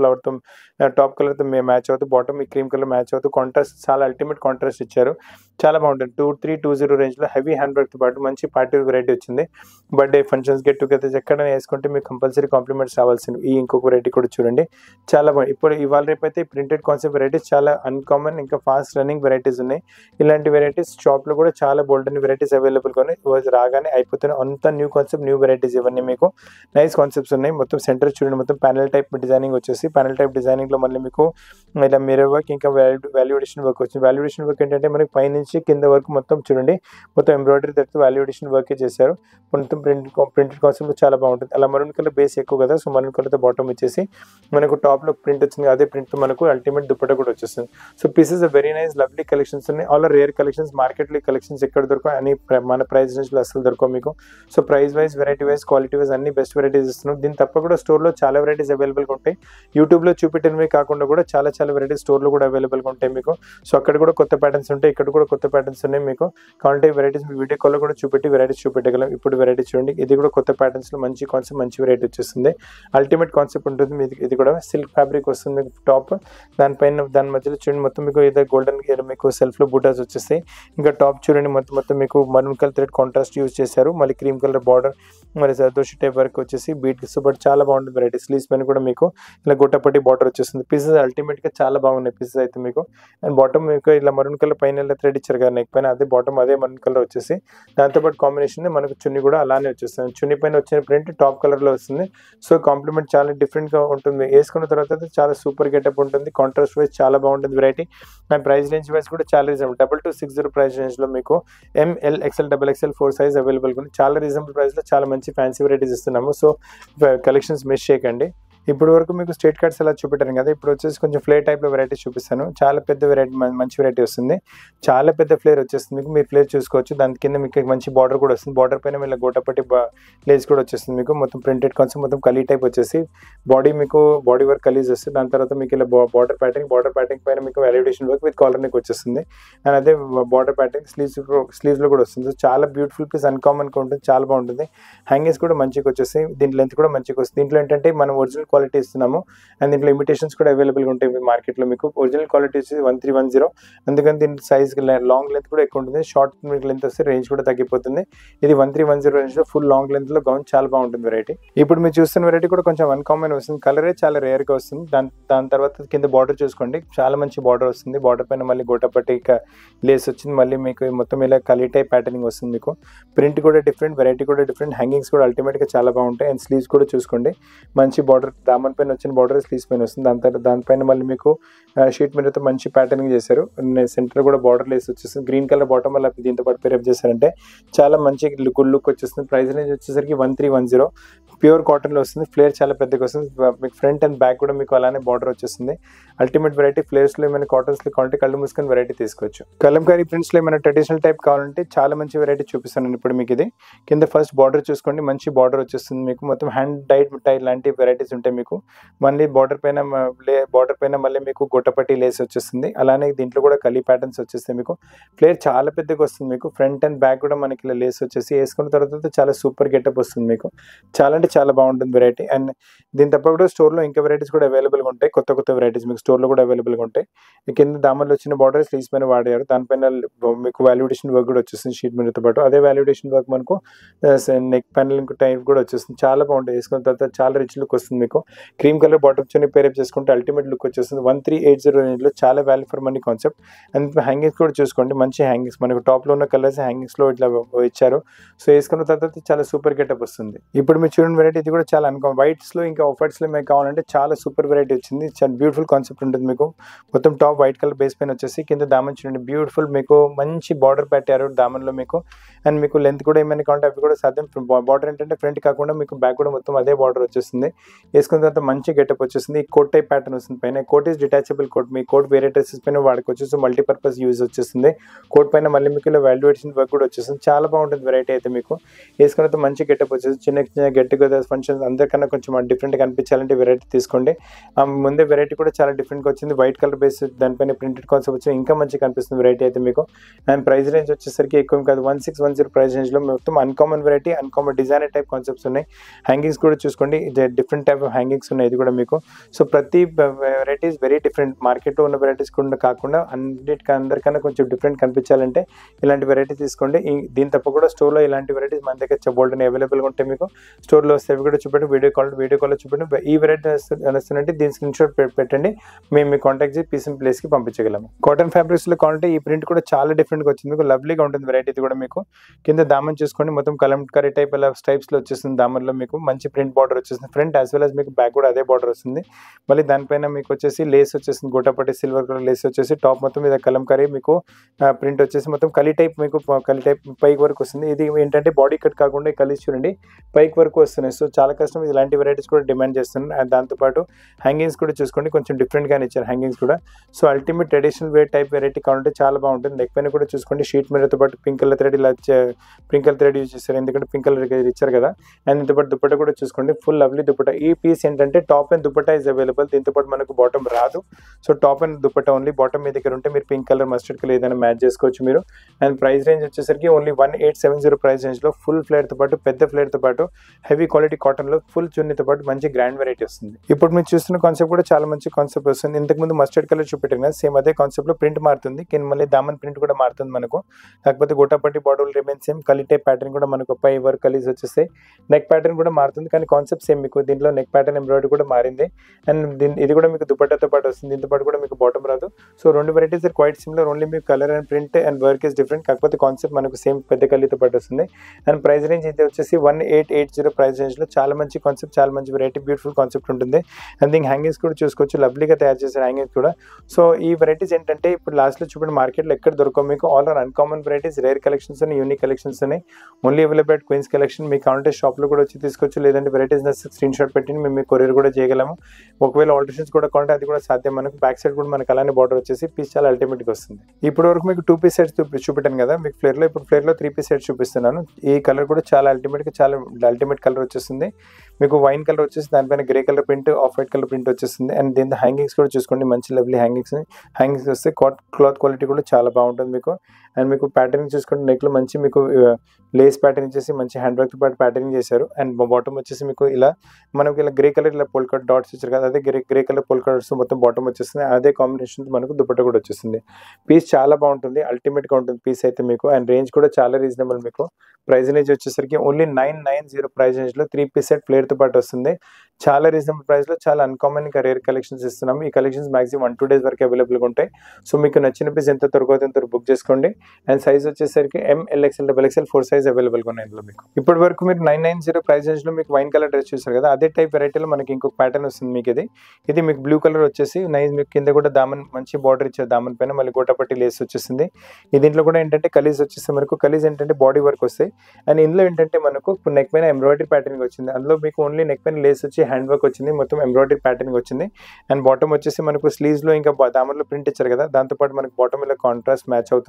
కలర్తో మ్యాచ్ అవుతూ, బాటమ్ ఈ క్రీమ్ కలర్ మ్యాచ్ అవుతూ కాంట్రాస్ట్, చాలా అల్టిమేట్ కాంట్రాస్ట్ ఇచ్చారు, చాలా బాగుంటుంది. 2320 రేంజ్లో హెవీ హ్యాండ్ వర్క్తో పాటు మంచి పార్టీ వెరైటీ వచ్చింది. బర్త్డే ఫంక్షన్స్, గెట్ టుగెదర్స్ ఎక్కడైనా వేసుకుంటే మీకు కంపల్సరీ కాంప్లిమెంట్స్ రావాల్సింది. ఈ ఇంకొక వెరైటీ కూడా చూడండి, చాలా బాగుంది. ఇప్పుడు ఇవాళ రేపు అయితే ప్రింటెడ్ కాన్సెప్ట్ వెరైటీస్ చాలా అన్కామన్ ఇంకా ఫాస్ట్ రన్నింగ్ వెరైటీస్ ఉన్నాయి. ఇలాంటి వెరైటీస్ షాప్లో కూడా చాలా బోల్డ్ అని వెరైటీస్ అవైలబుల్గా ఉన్నాయి, రాగానే అయిపోతున్నాయి. అంత న్యూ కాన్సెప్ట్, న్యూ వెరైటీస్ ఇవన్నీ మీకు. నైస్ కాన్సెప్ట్స్ ఉన్నాయి. మొత్తం సెంటర్ చూడండి, మొత్తం ప్యానల్ టైప్ డిజైనింగ్ వచ్చేసి, ప్యానల్ టైప్ డిజైనింగ్లో మళ్ళీ మీకు ఇలా మిర్రర్ వర్క్ ఇంకా వాల్యుడేషన్ వర్క్ వచ్చింది. వాల్యుడేషన్ వర్క్ ఏంటంటే మనకి పైనుంచి కింద వరకు మొత్తం చూడండి, మొత్తం ఎంబ్రాయిడరీ తగ్గుతూ వాల్యుడేషన్ వర్క్ చేశారు. మొత్తం ప్రింటెడ్ కాన్సెప్ట్ చాలా బాగుంటుంది. అలా మరూన్ కలర్ బేస్ ఎక్కువ కదా, సో మరూన్ కలర్తో బాటమ్ వచ్చేసి మనకు టాప్లో ప్రింట్ వచ్చింది, అదే ప్రింట్తో మనకు అల్టిమేట్ దుపట్టా కూడా వచ్చేస్తుంది. So pieces very nice lovely collections ఉన్నాయి. All rare collections. మార్కెట్లో ఈ కలెక్షన్స్ ఎక్కడ దొరకవు, అని మన ప్రైస్ రేంజ్లో అసలు దొరకవు మీకు. So price wise, variety wise, quality wise అన్ని బెస్ట్ వెరైటీస్ ఇస్తున్నాం. దీని తప్ప కూడా స్టోర్లో చాలా వెరైటీస్ అవైలబుల్గా ఉంటాయి. యూట్యూబ్లో చూపెట్టినవి కాకుండా కూడా చాలా వెరైటీస్ స్టోర్లో కూడా అవైలబుల్గా ఉంటాయి మీకు. సో అక్కడ కూడా కొత్త ప్యాటర్న్స్ ఉంటాయి, ఇక్కడ కూడా కొత్త ప్యాటర్న్స్ ఉన్నాయి మీకు. కావాలంటే వెరైటీస్ మీ వీడియో కాల్లో కూడా చూపెట్టి వెరైటీస్ చూపెట్టగలం. ఇప్పుడు వెరైటీ చూడండి, ఇది కూడా కొత్త ప్యాటర్న్స్లో మంచి కాన్సెప్ట్, మంచి వెరైటీ వచ్చేస్తుంది. అల్టిమేట్ కాన్సెప్ట్ ఉంటుంది మీది. ఇది కూడా సిల్క్ ఫ్యాబ్రిక్ వస్తుంది మీకు టాప్, దాని మధ్యలో చూడండి మొత్తం మీకు ఏదో గోల్డెన్ మీకు సెల్ఫ్లో బూటాస్ వచ్చేస్తాయి. ఇంకా టాప్ చూడండి మొత్తం మీకు maroon colour thread contrast use చేశారు, మళ్ళీ క్రీమ్ కలర్ బార్డర్, మరి జర్దోషి టైప్ వర్క్ వచ్చేసి బీట్స్, బట్ చాలా బాగుంటుంది వెరైటీ. స్లీవ్స్ పైన కూడా మీకు ఇలా గొట్టపట్టి బార్డర్ వచ్చేస్తుంది. పీసెస్ అల్టిమేట్గా చాలా బాగున్నాయి పీసెస్ అయితే మీకు. అండ్ బాటమ్ మీకు ఇలా మరూన్ కలర్ పైన ఇలా థ్రెడ్ ఇచ్చారు కదా నెక్ పైన, అదే బాటమ్ అదే మరూన్ కలర్ వచ్చేసి, దాంతోపాటు కాంబినేషన్ మనకు చున్నీ కూడా అలానే వచ్చేస్తుంది. చున్నీ పైన వచ్చిన ప్రింట్ టాప్ కలర్లో వస్తుంది. సో కాంప్లిమెంట్ చాలా డిఫరెంట్గా ఉంటుంది. వేసుకున్న తర్వాత చాలా సూపర్ గెటప్ ఉంటుంది. కాంట్రాస్ట్ వైజ్ చాలా బాగుంటుంది variety. And price range wise కూడా చాలా రీజనబుల్. 2260 ప్రైస్ రేంజ్లో మీకు ML XL XXL 4 సైజ్ అవైలబుల్గా ఉంది. చాలా రీజనబుల్ ప్రైస్లో చాలా మంచి ఫ్యాన్సీ వెరైటీస్ ఇస్తున్నాము. సో కలెక్షన్స్ మిస్ చేయకండి. ఇప్పుడు వరకు మీకు స్ట్రేట్ కట్స్ ఎలా చూపెట్టాను కదా, ఇప్పుడు వచ్చేసి కొంచెం ఫ్లేర్ టైప్లో వెరైటీ చూపిస్తాను. చాలా పెద్ద వెరైటీ, మంచి వెరైటీ వస్తుంది. చాలా పెద్ద ఫ్లేర్ వచ్చేస్తుంది మీకు. మీరు ఫ్లేర్ చూసుకోవచ్చు. దాని కింద మీకు మంచి బార్డర్ కూడా వస్తుంది. బార్డర్ పైన మీకు గోటపట్టి లేస్ కూడా వచ్చేస్తుంది మీకు. మొత్తం ప్రింటెడ్ కాన్సెప్ట్, మొత్తం కలీ టైప్ వచ్చేసి బాడీ మీకు బాడీ వర్క్ కలీజ్ వస్తుంది. దాని తర్వాత మీకు ఇలా బార్డర్ ప్యాటర్న్ పైన మీకు వాల్యుడేషన్ వర్క్ విత్ కాలర్ నెక్ వచ్చేస్తుంది. అండ్ అదే బార్డర్ ప్యాటర్న్ స్లీవ్స్లో కూడా వస్తుంది. సో చాలా బ్యూటిఫుల్ పీస్, అన్కామన్గా ఉంటుంది, చాలా బాగుంటుంది. హ్యాంగింగ్స్ కూడా మంచిగా వచ్చేస్తాయి. దీని లెంత్ కూడా మంచిగా వస్తుంది. దీంట్లో ఏంటంటే మనం ఒరిజినల్ క్వాలిటీ ఇస్తున్నాము. అండ్ దీంట్లో ఇమిటేషన్స్ కూడా అవైలబుల్గా ఉంటాయి మార్కెట్లో మీకు. ఒరిజినల్ క్వాలిటీ వచ్చి 1310, అందుకని దీని సైజ్ లాంగ్ లెంత్ కూడా ఎక్కువ ఉంటుంది. షార్ట్ మీకు లెంత్ వస్తే రేంజ్ కూడా తగ్గిపోతుంది. ఇది 1310 రేంజ్లో ఫుల్ లాంగ్ లెంత్లో గౌన్ చాలా బాగుంటుంది వెరైటీ. ఇప్పుడు మీరు చూస్తున్న వెరైటీ కూడా కొంచెం అన్కామన్ వస్తుంది. కలరే చాలా రేర్గా వస్తుంది. దాని తర్వాత కింద బార్డర్ చూసుకోండి, చాలా మంచి బార్డర్ వస్తుంది. బార్డర్ పైన మళ్ళీ గోటపట్టి లేస్ వచ్చింది. మళ్ళీ మీకు మొత్తం ఇలా కలీ టైప్ ప్యాటర్నింగ్ వస్తుంది మీకు. ప్రింట్ కూడా డిఫరెంట్, వెరైటీ కూడా డిఫరెంట్, హ్యాంగింగ్స్ కూడా అల్టిమేట్గా చాలా బాగుంటాయి. అండ్ స్లీవ్స్ కూడా చూసుకోండి, మంచి బార్డర్, దామన్ పైన వచ్చిన బార్డర్ స్లీవ్స్ పైన వస్తుంది. దానిపైన మళ్ళీ మీకు షీట్ మీదతో మంచి ప్యాటర్నింగ్ చేశారు. సెంటర్ కూడా బార్డర్ లేస్ వచ్చేస్తుంది. గ్రీన్ కలర్ బాటమ్ వల్ల దీంతో పాటు పేరప్ చేశారంటే చాలా మంచి గుడ్ లుక్ వచ్చేస్తుంది. ప్రైస్ రేంజ్ వచ్చేసరికి 1310, ప్యూర్ కాటన్లో వస్తుంది. ఫ్లేర్ చాలా పెద్దగా వస్తుంది. మీకు ఫ్రంట్ అండ్ బ్యాక్ కూడా మీకు అలానే బార్డర్ వచ్చేస్తుంది. Ultimate variety. ఫ్లేర్స్లో ఏమైనా కాటన్స్లో కావాలంటే కళ్ళు మూసుకొని వెరైటీ తీసుకోవచ్చు. కలంకారీ ప్రింట్స్లో ఏమైనా ట్రెడిషనల్ టైప్ కావాలంటే చాలా మంచి వెరైటీ చూపిస్తాను ఇప్పుడు మీకు. ఇది కింద ఫస్ట్ బార్డర్ చూసుకోండి, మంచి బార్డర్ వచ్చేస్తుంది మీకు. మొత్తం హ్యాండ్ టై లాంటి వెరైటీస్ ఉంటాయి మీకు. మళ్ళీ బార్డర్ పైన మళ్ళీ మీకు గొట్టపట్టి లేస్ వచ్చేస్తుంది. అలానే దీంట్లో కూడా కలీ ప్యాటర్న్స్ వచ్చేస్తాయి మీకు. ఫ్లేర్ చాలా పెద్దగా వస్తుంది మీకు. ఫ్రంట్ అండ్ బ్యాక్ కూడా మనకి ఇలా లేస్ వచ్చేసి వేసుకున్న తర్వాత చాలా సూపర్ గెటప్ వస్తుంది మీకు. చాలా అంటే చాలా బాగుంటుంది వెరైటీ. అండ్ దీని తప్ప కూడా స్టోర్లో ఇంకా వెరైటీస్ కూడా అవైలబుల్గా ఉంటాయి. కొత్త వెరైటీస్ మీకు స్టోర్లో కూడా అవైలబుల్గా ఉంటాయి. కింద దామన్లో వచ్చిన బార్డర్ స్లీవ్స్ పైన వాడారు. దానిపైన మీకు వాల్యుడేషన్ వర్క్ కూడా వచ్చేస్తుంది షీట్ మీదతో పాటు. అదే వాల్యుడేషన్ వర్క్ మనకు నెక్ ప్యానలింగ్ టైప్ కూడా వచ్చేస్తుంది. చాలా బాగుంటుంది. వేసుకున్న తర్వాత చాలా రిచ్ లుక్ వస్తుంది మీకు. Cream colour bottom chunni pair up చేసుకుంటే అల్టిమేట్ లుక్ వచ్చేస్తుంది. 1380 రేంజ్లో చాలా value for money concept. And hangings కూడా చూసుకోండి, మంచి హ్యాంగింగ్స్ మనకు టాప్లో ఉన్న కలర్స్ హ్యాంగింగ్స్లో ఇట్లా ఇచ్చారు. సో వేసుకున్న తర్వాత చాలా సూపర్ గెటప్ వస్తుంది. ఇప్పుడు మీరు చూడండి వెరైటీ, ఇది కూడా చాలా అనుకో వైట్స్లో ఇంకా ఆఫ్ వైట్స్లో మీకు కావాలంటే చాలా సూపర్ వెరైటీ వచ్చింది. చాలా బ్యూటిఫుల్ కాన్సెప్ట్ ఉంటుంది మీకు. మొత్తం టాప్ వైట్ కలర్ బేస్ పైన వచ్చేసి కింద దామన్ చూడండి బ్యూటిఫుల్ మీకు మంచి బార్డర్ పెట్టారు దామన్లో మీకు. అండ్ మీకు లెంత్ కూడా ఏమైనా కావాలంటే అవి కూడా సాధ్యం. బార్డర్ ఏంటంటే ఫ్రంట్ కాకుండా మీకు బ్యాక్ కూడా మొత్తం అదే బార్డర్ వచ్చేస్తుంది. వేసుకున్న తర్వాత మంచి గెటప్ వచ్చేస్తుంది. ఈ కోట్ టైప్ ప్యాటర్న్ వస్తుంది పైన. Coat is detachable coat. మీ కోట్ వేరే డ్రెస్సెస్ పైన వాడుకోవచ్చు. సో మల్టీపర్పస్ యూజ్ వచ్చేస్తుంది. కోట్ పైన మళ్ళీ మీకు ఇలా వాల్యుయేషన్ వర్క్ కూడా వచ్చేస్తుంది. చాలా బాగుంటుంది వెరైటీ అయితే మీకు. వేసుకున్న తర్వాత మంచి గెటప్ వచ్చేసి చిన్న గెట్ టుగెదర్ ఫంక్షన్స్ అందరికన్నా కొంచెం డిఫరెంట్గా కనిపించాలంటే వెరైటీ తీసుకోండి. ముందే వెరైటీ కూడా చాలా డిఫరెంట్గా వచ్చింది. వైట్ కలర్ బేస్ దానిపైన ప్రింటెడ్ కాన్సెప్ట్ వచ్చి ఇంకా మంచి కనిపిస్తుంది వెరైటీ అయితే మీకు. అండ్ ప్రైస్ రేంజ్ వచ్చేసరికి ఎక్కువ కాదు, 1610 ప్రైస్ రేంజ్లో మొత్తం uncommon variety, uncommon designer type concepts ఉన్నాయి. హ్యాంగింగ్స్ కూడా చూసుకోండి, డిఫరెంట్ టైప్ ఆఫ్ హ్యాంగింగ్స్ ఉన్నాయి ఇది కూడా మీకు. సో ప్రతి వెరైటీస్ వెరీ డిఫరెంట్. మార్కెట్లో ఉన్న వెరైటీస్ కూడా కాకుండా అందరికన్నా కొంచెం డిఫరెంట్ కనిపించాలంటే ఇలాంటి వెరైటీ తీసుకోండి. దీని తప్ప కూడా స్టోర్లో ఇలాంటి వెరైటీస్ మన దగ్గర బోల్డ్ అవైలబుల్గా ఉంటాయి మీకు. స్టోర్లో వస్తే అవి కూడా చూపెట్టి వీడియో కాల్లో చూపెట్టి ఈ వెరైటీ నచ్చుతుందంటే దీని స్క్రీన్ షాట్ పెట్టండి, మేము మీ కాంటాక్ట్ చేసి పీసీఎం ప్లేస్కి పంపించగలము. కాటన్ ఫ్యాబ్రిక్స్లో కావాలంటే ఈ ప్రింట్ కూడా చాలా డిఫరెంట్గా వచ్చింది మీకు. లవ్లీగా ఉంటుంది వెరైటీ కూడా మీకు. కింద దామన్ చూసుకోండి మొత్తం కలంకారీ టైప్ అలా స్టైప్స్లో వచ్చేస్తుంది. దామన్లో మీకు మంచి ప్రింట్ బార్డర్ వచ్చేస్తుంది. ఫ్రంట్ యాజ్ వెల్ యాజ్ మీకు బ్యాక్ కూడా అదే బార్డర్ వస్తుంది. మళ్ళీ దానిపైన మీకు వచ్చేసి లేస్ వచ్చేస్తుంది. గోటాపట్టి సిల్వర్ కలర్ లేస్ వచ్చేసి టాప్ మొత్తం మీద కలంకారీ మీకు ప్రింట్ వచ్చేసి మొత్తం కలి టైప్ మీకు కలి టైప్ పైకి వరకు వస్తుంది. ఇది ఏంటంటే బాడీ కట్ కాకుండా కలిసి చూడండి పైకి వరకు వస్తున్నాయి. సో చాలా కష్టం. ఇలాంటి వెరైటీస్ కూడా డిమాండ్ చేస్తున్నాయి. అండ్ దాంతోపాటు హ్యాంగింగ్స్ కూడా చూసుకోండి కొంచెం డిఫరెంట్గానే ఇచ్చారు హ్యాంగింగ్స్ కూడా. So ultimate traditional wear type variety కావాలంటే చాలా బాగుంటుంది. నెక్ పైన కూడా చూసుకోండి షీట్ మీదతో పాటు పింక్ కలర్ థ్రెడ్ ఇలా పింక్ కలర్ థ్రెడ్ యూజ్ చేస్తారు, ఎందుకంటే పింక్ కలర్ ఇచ్చారు కదా. అండ్ దీంతో పాటు దుపట్టా కూడా చూసుకోండి ఫుల్ లవ్లీ దుపట్టా. ఈ పీస్ ఏంటంటే top and dupatta is available. దీంతో పాటు మనకు బాటమ్ రాదు. So top and dupatta only. Bottom మీ దగ్గర ఉంటే మీరు పింక్ కలర్ మస్టర్డ్ కలర్ ఏదైనా మ్యాచ్ చేసుకోవచ్చు మీరు. అండ్ ప్రైస్ రేంజ్ వచ్చేసరికి ఓన్లీ 1870 ప్రైస్ రేంజ్లో ఫుల్ ఫ్లేర్తో పాటు పెద్ద ఫ్లేర్తో పాటు హెవీ క్వాలిటీ కాటన్లో ఫుల్ చున్నీతో పాటు మంచి గ్రాండ్ వెరైటీ వస్తుంది. ఇప్పుడు మీరు చూస్తున్న కాన్సెప్ట్ కూడా చాలా మంచి కాన్సెప్ట్ వస్తుంది. ఇంతకుముందు మస్టర్డ్ కలర్ చూపెట్టాను కదా, సేమ్ అదే కాన్సెప్ట్లో ప్రింట్ మారుతుంది. కింద మళ్ళీ దామన్ ప్రింట్ కూడా మారుతుంది మనకు. కాకపోతే gotapatti border remain same. Kali type pattern కూడా మనకు పై వర్క్ కలీస్ వచ్చేస్తాయి. నెక్ ప్యాటర్న్ కూడా మారుతుంది కానీ కాన్సెప్ట్ సేమ్ మీకు. దీంట్లో నెక్ ప్యాటర్న్ ఎంబ్రాయిడరీ కూడా మారింది. అండ్ ఇది కూడా మీకు దుపట్టాతో పాటు వస్తుంది. దీంతో పాటు కూడా మీకు బాటమ్ రాదు. సో రెండు varieties are quite similar. Only మీకు colour and print and work is different. కాకపోతే కాన్సెప్ట్ మనకు సేమ్ పెద్ద కలితో పాటు వస్తుంది. అండ్ ప్రైస్ రేంజ్ ఇది వచ్చేసి 1880 ప్రైస్ రేంజ్లో చాలా మంచి కాన్సెప్ట్, చాలా మంచి వెరైటీ, బ్యూటిఫుల్ కాన్సెప్ట్ ఉంటుంది. అండ్ దీనికి హ్యాంగింగ్స్ కూడా చూసుకోవచ్చు, లవ్లీగా తయారు చేశారు హ్యాంగింగ్స్ కూడా. సో ఈ వెరైటీస్ ఏంటంటే ఇప్పుడు లాస్ట్లో చూడండి మార్కెట్లో ఎక్కడ దొరకవు మీకు. All are uncommon varieties, rare collections ఉన్నాయి, యూనిక్ కలెక్షన్స్ ఉన్నాయి. Only available at Queen's Collection. మీకు కావాలంటే షాప్లో కూడా వచ్చి తీసుకోవచ్చు, లేదంటే వెరైటీస్ స్క్రీన్ షాట్ పెట్టి మేము మీకు కొరియర్ కూడా చేయగలము. ఒకవేళ ఆల్టరేషన్స్ కూడా కావాలంటే అది కూడా సాధ్యం మనకు. బ్యాక్ సైడ్ కూడా మనకు అలానే బార్డర్ వచ్చేసి పీస్ చాలా అల్టిమేట్గా వస్తుంది. ఇప్పటి వరకు మీకు 2 పీస్ సెట్స్ చూపెట్టాను కదా మీకు ఫ్లేర్లో. ఇప్పుడు ఫ్లేర్లో 3 పీస్ సెట్స్ చూపిస్తున్నాను. ఈ కలర్ కూడా చాలా అల్టిమేట్ కలర్ వచ్చేస్తుంది మీకు. వైన్ కలర్ వచ్చేసి దానిపైన grey colour print, off white colour print వచ్చేస్తుంది. అండ్ దీని హ్యాంగింగ్స్ కూడా చూసుకోండి మంచి లవ్లీ హ్యాంగింగ్స్ వస్తే క్లాత్ క్వాలిటీ కూడా చాలా బాగుంటుంది మీకు. అండ్ మీకు ప్యాటర్నింగ్ చూసుకుంటే నెక్లో మంచి మీకు లేస్ ప్యాటర్నింగ్ చేసి మంచి హ్యాండ్ వర్క్తో పాటు ప్యాటర్నింగ్ చేశారు. అండ్ బాటమ్ వచ్చేసి మీకు ఇలా మనకి ఇలా గ్రే కలర్ ఇలా పోల్ కట్ డాట్స్ ఇచ్చారు కదా, అదే గ్రే కలర్ పోల్ కట్స్ మొత్తం బాటమ్ వచ్చేస్తుంది. అదే కాంబినేషన్ మనకు దుపట్టా కూడా వచ్చేస్తుంది. పీస్ చాలా బాగుంటుంది, అల్టిమేట్గా ఉంటుంది పీస్ అయితే మీకు. అండ్ రేంజ్ కూడా చాలా రీజనబుల్ మీకు. ప్రైస్ రేంజ్ వచ్చేసరికి ఓన్లీ 990 ప్రైస్ రేంజ్లో 3 పీస్ సెట్ ఫ్లేర్తో పాటు వస్తుంది. చాలా రీజనబుల్ ప్రైస్లో చాలా అన్కామన్ ఇంకా రేర్ కలెక్షన్స్ ఇస్తున్నాము. ఈ కలెక్షన్స్ మాక్సిమం 1-2 డేస్ వరకు అవైలబుల్గా ఉంటాయి. సో మీకు నచ్చిన పీస్ ఎంత దొరకదు ఎంత బుక్ చేసుకోండి. అండ్ సైజ్ వచ్చేసరికి MLXL XXL 4 సైజ్ అవైలబుల్గా ఉన్నాయి ఇందులో మీకు. ఇప్పటి వరకు మీరు 990 ప్రైస్ రేంజ్లో మీకు వైన్ కలర్ డ్రెస్ చూసారు కదా, అదే టైప్ వెరైటీలో మనకి ఇంకొక ప్యాటర్న్ వస్తుంది మీకు. ఇది మీకు బ్లూ కలర్ వచ్చేసి నైస్. మీకు కింద కూడా దామన్ మంచి బార్డర్ ఇచ్చారు, దామన్ పైన మళ్ళీ గోటాపట్టి లేస్ వచ్చేసింది. దీంట్లో కూడా ఏంటంటే కలీజ్ వచ్చేస్తే మనకు కలీజ్ ఏంటంటే బాడీ వర్క్ వస్తాయి. అండ్ ఇందులో ఏంటంటే మనకు నెక్ పైన ఎంబ్రాయిడరీ ప్యాటర్నింగ్ వచ్చింది. అందులో మీకు ఓన్లీ నెక్ పైన లేస్ వచ్చి హ్యాండ్ వర్క్ వచ్చింది, మొత్తం ఎంబ్రాయిడరీ ప్యాటర్నింగ్ వచ్చింది. అండ్ బాటమ్ వచ్చేసి మనకు స్లీవ్స్లో ఇంకా దామన్లో ప్రింట్ ఇచ్చారు కదా, దాంతోపాటు మనకు బాటమ్ ఇలా కాంట్రాస్ట్ మ్యాచ్ అవుతుంది.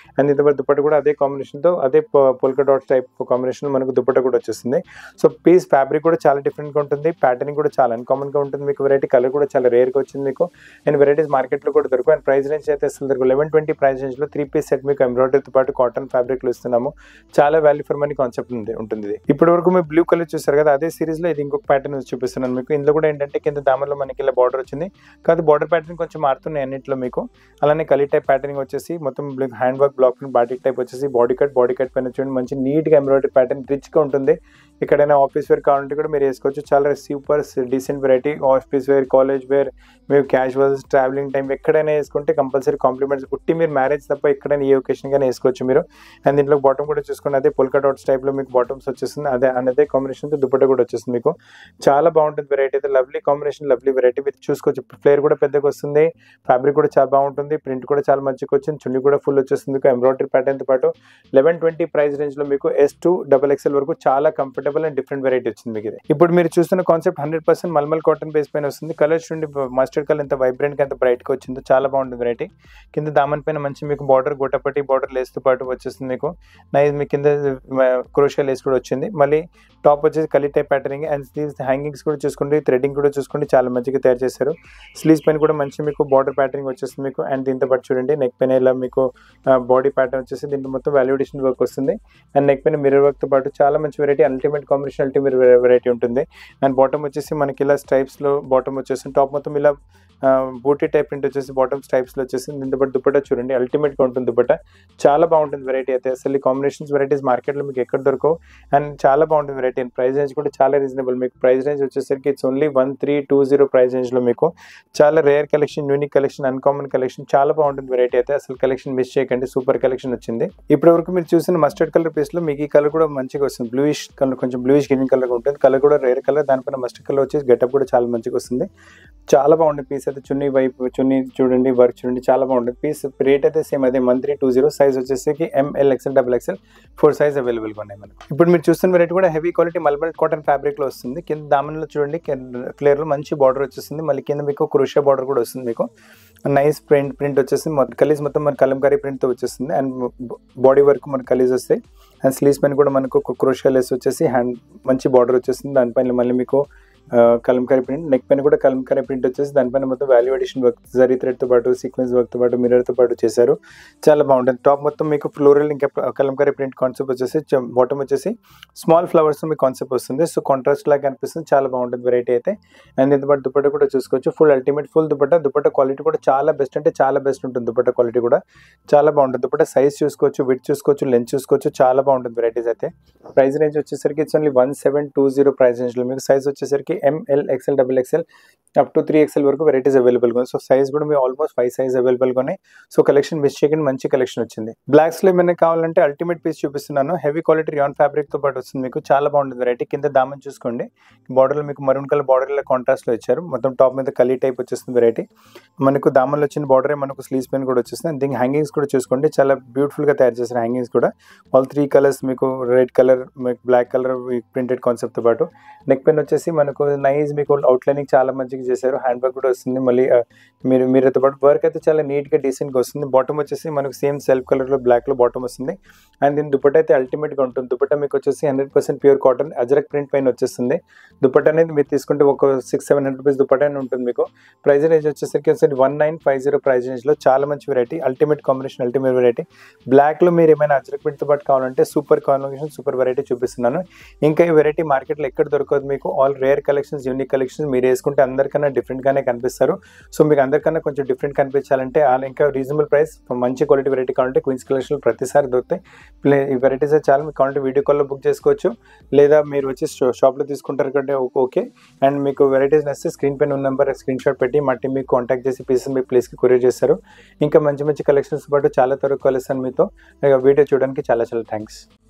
అండ్ దీంతో పాటు దుపట్టా కూడా అదే కాంబినేషన్తో అదే పోల్కా డాట్స్ టైప్ కాంబినేషన్ మనకు దుపట్టా కూడా వచ్చేస్తుంది. సో పీస్ ఫ్యాబ్రిక్ కూడా చాలా డిఫరెంట్గా ఉంటుంది, ప్యాటర్నింగ్ కూడా చాలా అన్కామన్గా ఉంటుంది మీకు. వెరైటీ కలర్ కూడా చాలా రేర్గా వచ్చింది మీకు. అండ్ వెరైటీస్ మార్కెట్లో కూడా దొరుకు. అండ్ ప్రైస్ రేంజ్ అయితే అసలు దొరుకు 1120 ప్రైస్ రేంజ్లో 3 పీస్ సెట్ మీకు ఎంబ్రాయిడరీతో పాటు కాటన్ ఫ్యాబ్రిక్లో ఇస్తున్నాము. చాలా వాల్యూ ఫర్ మనీ కాన్సెప్ట్ ఉంటుంది ఇది. ఇప్పటి వరకు మీరు బ్లూ కలర్ చూసారు కదా, అదే సిరీస్లో ఇది ఇంకొక ప్యాటర్న్ చూపిస్తున్నాను మీకు. ఇందులో కూడా ఏంటంటే కింద దామన్లో మనకి ఇలా బార్డర్ వచ్చింది, కాదు బార్డర్ ప్యాటర్న్ కొంచెం మారుతున్నాయి అన్నింటిలో మీకు. అలానే కలీ టైప్ ప్యాటర్నింగ్ వచ్చేసి మొత్తం hand work black print batik type వచ్చేసి బాడీ కట్ పైన చూడండి మంచి నీట్గా ఎంబ్రాయిడరీ ప్యాటర్న్ రిచ్గా ఉంటుంది. ఎక్కడైనా ఆఫీస్ వేర్ కావాలంటే కూడా మీరు వేసుకోవచ్చు. చాలా super decent variety. Office wear, college wear, మీరు క్యాజువల్స్, ట్రావెలింగ్ టైం ఎక్కడైనా వేసుకుంటే కంపల్సరీ కాంప్లిమెంట్స్ పుట్టి మీరు మ్యారేజ్ తప్ప ఎక్కడైనా ఏ ఒకేషన్ కానీ వేసుకోవచ్చు మీరు. అండ్ దీంట్లో బాటమ్ కూడా చూసుకుని అదే పోల్కా డాట్స్ టైప్లో మీకు బాటమ్స్ వచ్చేస్తుంది, అదే కాంబినేషన్తో దుపట్టా కూడా వచ్చేస్తుంది మీకు. చాలా బాగుంటుంది వెరైటీ అయితే. Lovely combination, lovely variety. మీరు చూసుకోవచ్చు ఫ్లేర్ కూడా పెద్దగా వస్తుంది, ఫ్యాబ్రిక్ కూడా చాలా బాగుంటుంది, ప్రింట్ కూడా చాలా మంచిగా వచ్చింది, చున్నీ కూడా ఫుల్ వచ్చేస్తుంది మీకు ఎంబ్రాయిడరీ ప్యాటర్న్తో పాటు. 1120 ప్రైస్ రేంజ్లో మీకు S2 XXL వరకు చాలా కంఫర్టబుల్ అండ్ డిఫరెంట్ వెరైటీ వచ్చింది మీకు ఇది. ఇప్పుడు మీరు చూస్తున్న కాన్సెప్ట్ 100% మల్మల్ కాటన్ బేస్ పైన వస్తుంది. కలర్స్ చూడండి, మస్టర్డ్ కలర్ ఎంత వైబ్రెంట్ గా ఎంత బ్రైట్ గా వచ్చిందో చాలా బాగుంటుంది వెరైటీ. కింద దామన్ పైన మంచి మీకు బార్డర్ గోటపట్టి బార్డర్ లేస్ తో పాటు వచ్చేస్తుంది మీకు. నైస్ మీ కింద క్రోషియా లేస్ కూడా వచ్చింది. మళ్ళీ టాప్ వచ్చేసి kali type patterning. And sleeves hangings కూడా చూసుకోండి, థ్రెడింగ్ కూడా చూసుకోండి, చాలా మంచిగా తయారు చేశారు. స్లీవ్స్ పైన కూడా మంచి మీకు బార్డర్ ప్యాటర్నింగ్ వచ్చేస్తుంది మీకు. అండ్ దీంతో పాటు చూడండి నెక్ పైన ఇలా మీకు బాడీ ప్యాటర్న్ వచ్చేసి దీంట్లో మొత్తం వాల్యుడేషన్ వర్క్ వస్తుంది. అండ్ నెక్ పైన మిర్రర్ వర్క్ తో పాటు చాలా మంచి variety, ultimate combination, ultimate variety ఉంటుంది. అండ్ బాటమ్ వచ్చేసి మనకి ఇలా స్ట్రైప్స్ లో బాటమ్ వచ్చేసి టాప్ మొత్తం ఇలా బూటీ టైప్ ప్రింట్ వచ్చేసి బాటమ్ స్ట్రైప్స్ లో వచ్చేసి దీంతో పాటు దుపట్టా చూడండి అల్టిమేట్ గా ఉంటుంది దుపట్టా. చాలా బాగుంటుంది వెరైటీ అయితే. అసలు ఈ కాంబినేషన్స్ వెరైటీస్ మార్కెట్ లో మీకు ఎక్కడ దొరకవు. అండ్ చాలా బాగుంటుంది వెరైటీ. అండ్ ప్రైస్ రేంజ్ కూడా చాలా రీజనబుల్ మీకు. ప్రైస్ రేంజ్ వచ్చేసరికి ఇట్స్ ఓన్లీ 1320 ప్రైస్ రేంజ్ లో మీకు. చాలా rare collection, unique collection, uncommon collection, చాలా బాగుంటుంది వెరైటీ అయితే. అసలు కలెక్షన్ మిస్ చేయకండి, సూపర్ కలెక్షన్ వచ్చింది. ఇప్పటి వరకు మీరు చూసిన మస్టర్డ్ కలర్ పీస్ లో మీకు ఈ కలర్ కూడా మంచిగా వస్తుంది, బ్లూయిష్ కలర్, కొంచెం బ్లూయిష్ గ్రీన్ కలర్ ఉంటుంది. కలర్ కూడా రేర్ కలర్, దానిపైన మస్టర్డ్ కలర్ వచ్చేసి గెటప్ కూడా చాలా మంచిగా వస్తుంది. చాలా బాగుంటుంది పీస్ అయితే. చున్నీ వైపు చున్నీ చూడండి, వర్క్ చూడండి, చాలా బాగుంటుంది పీస్. రేట్ అయితే సేమ్ అదే 1320. సైజ్ వచ్చేసి ML XL XXL 4 సైజ్ అవైలబుల్గా ఉన్నాయి మనకు. ఇప్పుడు మీరు చూస్తున్న వెరైటీ కూడా heavy quality mulmul cotton fabric లో వస్తుంది. కింద దామన్లో చూడండి ఫ్లేర్ లో మంచి బార్డర్ వచ్చేస్తుంది. మళ్ళీ కింద మీకు క్రోషియా బార్డర్ కూడా వస్తుంది మీకు. నైస్ ప్రింట్ వచ్చేసింది. కలీజ్ మొత్తం మన కలంకారీ ప్రింట్ తో వచ్చేస్తుంది. అండ్ బాడీ వర్క్ మన కలీజ్ వస్తాయి. అండ్ స్లీవ్స్ పైన కూడా మనకు క్రోషియా లెస్ వచ్చేసి హ్యాండ్ మంచి బార్డర్ వచ్చేస్తుంది. దానిపైన మళ్ళీ మీకు కలంకారీ ప్రింట్, నెక్ పైన కూడా కలంకారీ ప్రింట్ వచ్చేసి దానిపైన మొత్తం value addition work, zari thread తో పాటు, సీక్వెన్స్ వర్క్ తో పాటు, మిర్రర్ తో పాటు చేశారు. చాలా బాగుంటుంది. టాప్ మొత్తం మీకు ఫ్లోరల్ ఇంకా కలంకారీ ప్రింట్ కాన్సెప్ట్ వచ్చేసి, బాటమ్ వచ్చేసి స్మాల్ ఫ్లవర్స్ మీకు కాన్సెప్ట్ వస్తుంది. సో కాంట్రాస్ట్ లాగా అనిపిస్తుంది, చాలా బాగుంటుంది వెరైటీ అయితే. అండ్ దీంతో పాటు దుపట్టా కూడా చూసుకోవచ్చు, full ultimate full dupatta quality కూడా చాలా బెస్ట్, అంటే చాలా బెస్ట్ ఉంటుంది. దుపట్టా క్వాలిటీ కూడా చాలా బాగుంటుంది. దుపట్టా సైజ్ చూసుకోవచ్చు, విడ్త్ చూసుకోవచ్చు, లెంత్ చూసుకోవచ్చు, చాలా బాగుంటుంది వెరైటీస్ అయితే. ప్రైస్ రేంజ్ వచ్చేసరికి ఇట్స్ ఓన్లీ 1720 ప్రైస్ రేంజ్ లో మీకు. సైజ్ వచ్చేసరికి ML XL XXL up to 3XL వరకు వెరైటీస్ అవైలబుల్గా ఉంది. సో సైజ్ కూడా మీకు ఆల్మోస్ట్ 5 సైజ్ అవైలబుల్గా ఉన్నాయి. సో కలెక్షన్ మిస్ చేయకుండా మంచి కలెక్షన్ వచ్చింది. బ్లాక్స్ లో ఏమైనా కావాలంటే అల్టిమేట్ పీస్ చూపిస్తున్నాను. హెవీ క్వాలిటీ రియాన్ ఫ్యాబ్రిక్ తో పాటు వస్తుంది మీకు. చాలా బాగుంటుంది వెరైటీ. కింద దామన్ చూసుకోండి, బార్డర్ లో మీకు మరూన్ కలర్ బార్డర్ లో కాంట్రాస్ట్ లో ఇచ్చారు. మొత్తం టాప్ మీద కలీ టైప్ వచ్చేస్తుంది వెరైటీ. మనకు దామన్లో వచ్చిన బార్డర్ మనకు స్లీవ్స్ పైన కూడా వచ్చేస్తుంది. దీనికి హ్యాంగింగ్స్ కూడా చూసుకోండి, చాలా బ్యూటిఫుల్ గా తయారు చేసిన హ్యాంగింగ్స్ కూడా. ఆల్ 3 కలర్స్ మీకు, red colour, black colour printed concept తో పాటు. నెక్ పైన వచ్చేసి మనకు నైస్ మీకు అవుట్లైనింగ్ చాలా మంచిగా చేశారు. హ్యాండ్ వర్క్ కూడా వస్తుంది. మళ్ళీ మీరుతో పాటు వర్క్ అయితే చాలా నీట్ గా డీసెంట్ గా వస్తుంది. బాటమ్ వచ్చేసి మనకు సేమ్ సెల్ఫ్ కలర్ లో బ్లాక్ లో బాటమ్ వస్తుంది. అండ్ దీని దుపట్టా అయితే అల్టిమేట్ గా ఉంటుంది. దుపట్టా మీకు వచ్చేసి 100% ప్యూర్ కాటన్ అజరక్ ప్రింట్ పైన వచ్చేస్తుంది. దుపట్టా అనేది మీరు తీసుకుంటే ఒక 600-700 రూపీస్ దుపట్టా ఉంటుంది మీకు. ప్రైస్ రేంజ్ వచ్చేసరికి 1950 ప్రైస్ రేంజ్ లో చాలా మంచి variety, ultimate combination, ultimate variety. Black లో మీరు ఏమైనా అజరక్ ప్రింట్ తో పాటు కావాలంటే సూపర్ కాంబినేషన్, సూపర్ వెరైటీ చూపిస్తున్నాను. ఇంకా ఈ వెరైటీ మార్కెట్ లో ఎక్కడ దొరకదు మీకు. All rare collections, unique collections. మీరు వేసుకుంటే అందరికన్నా డిఫరెంట్ గానే కనిపిస్తారు. సో మీకు అందరికన్నా కొంచెం డిఫరెంట్ కనిపించాలంటే ఇంకా రీజనబుల్ ప్రైస్, మంచి క్వాలిటీ వెరైటీ కావాలంటే క్వీన్స్ కలెక్షన్ ప్రతిసారి దొరుకుతాయి. ఈ వెరైటీస్ చాలా మీకు కావాలంటే వీడియో కాల్లో బుక్ చేసుకోవచ్చు, లేదా మీరు వచ్చి షాప్లో తీసుకుంటారు కంటే ఓకే. అండ్ మీకు వెరైటీస్ నచ్చితే స్క్రీన్ పైన ఉన్న నెంబర్ స్క్రీన్ షాట్ పెట్టి మా టీం మీకు కాంటాక్ట్ చేసి పీసెస్ మీ ప్లేస్కి కొరియర్ చేస్తారు. ఇంకా మంచి మంచి కలెక్షన్స్ పాటు చాలా త్వరగా కలుస్తాను మీతో. వీడియో చూడడానికి చాలా చాలా థ్యాంక్స్.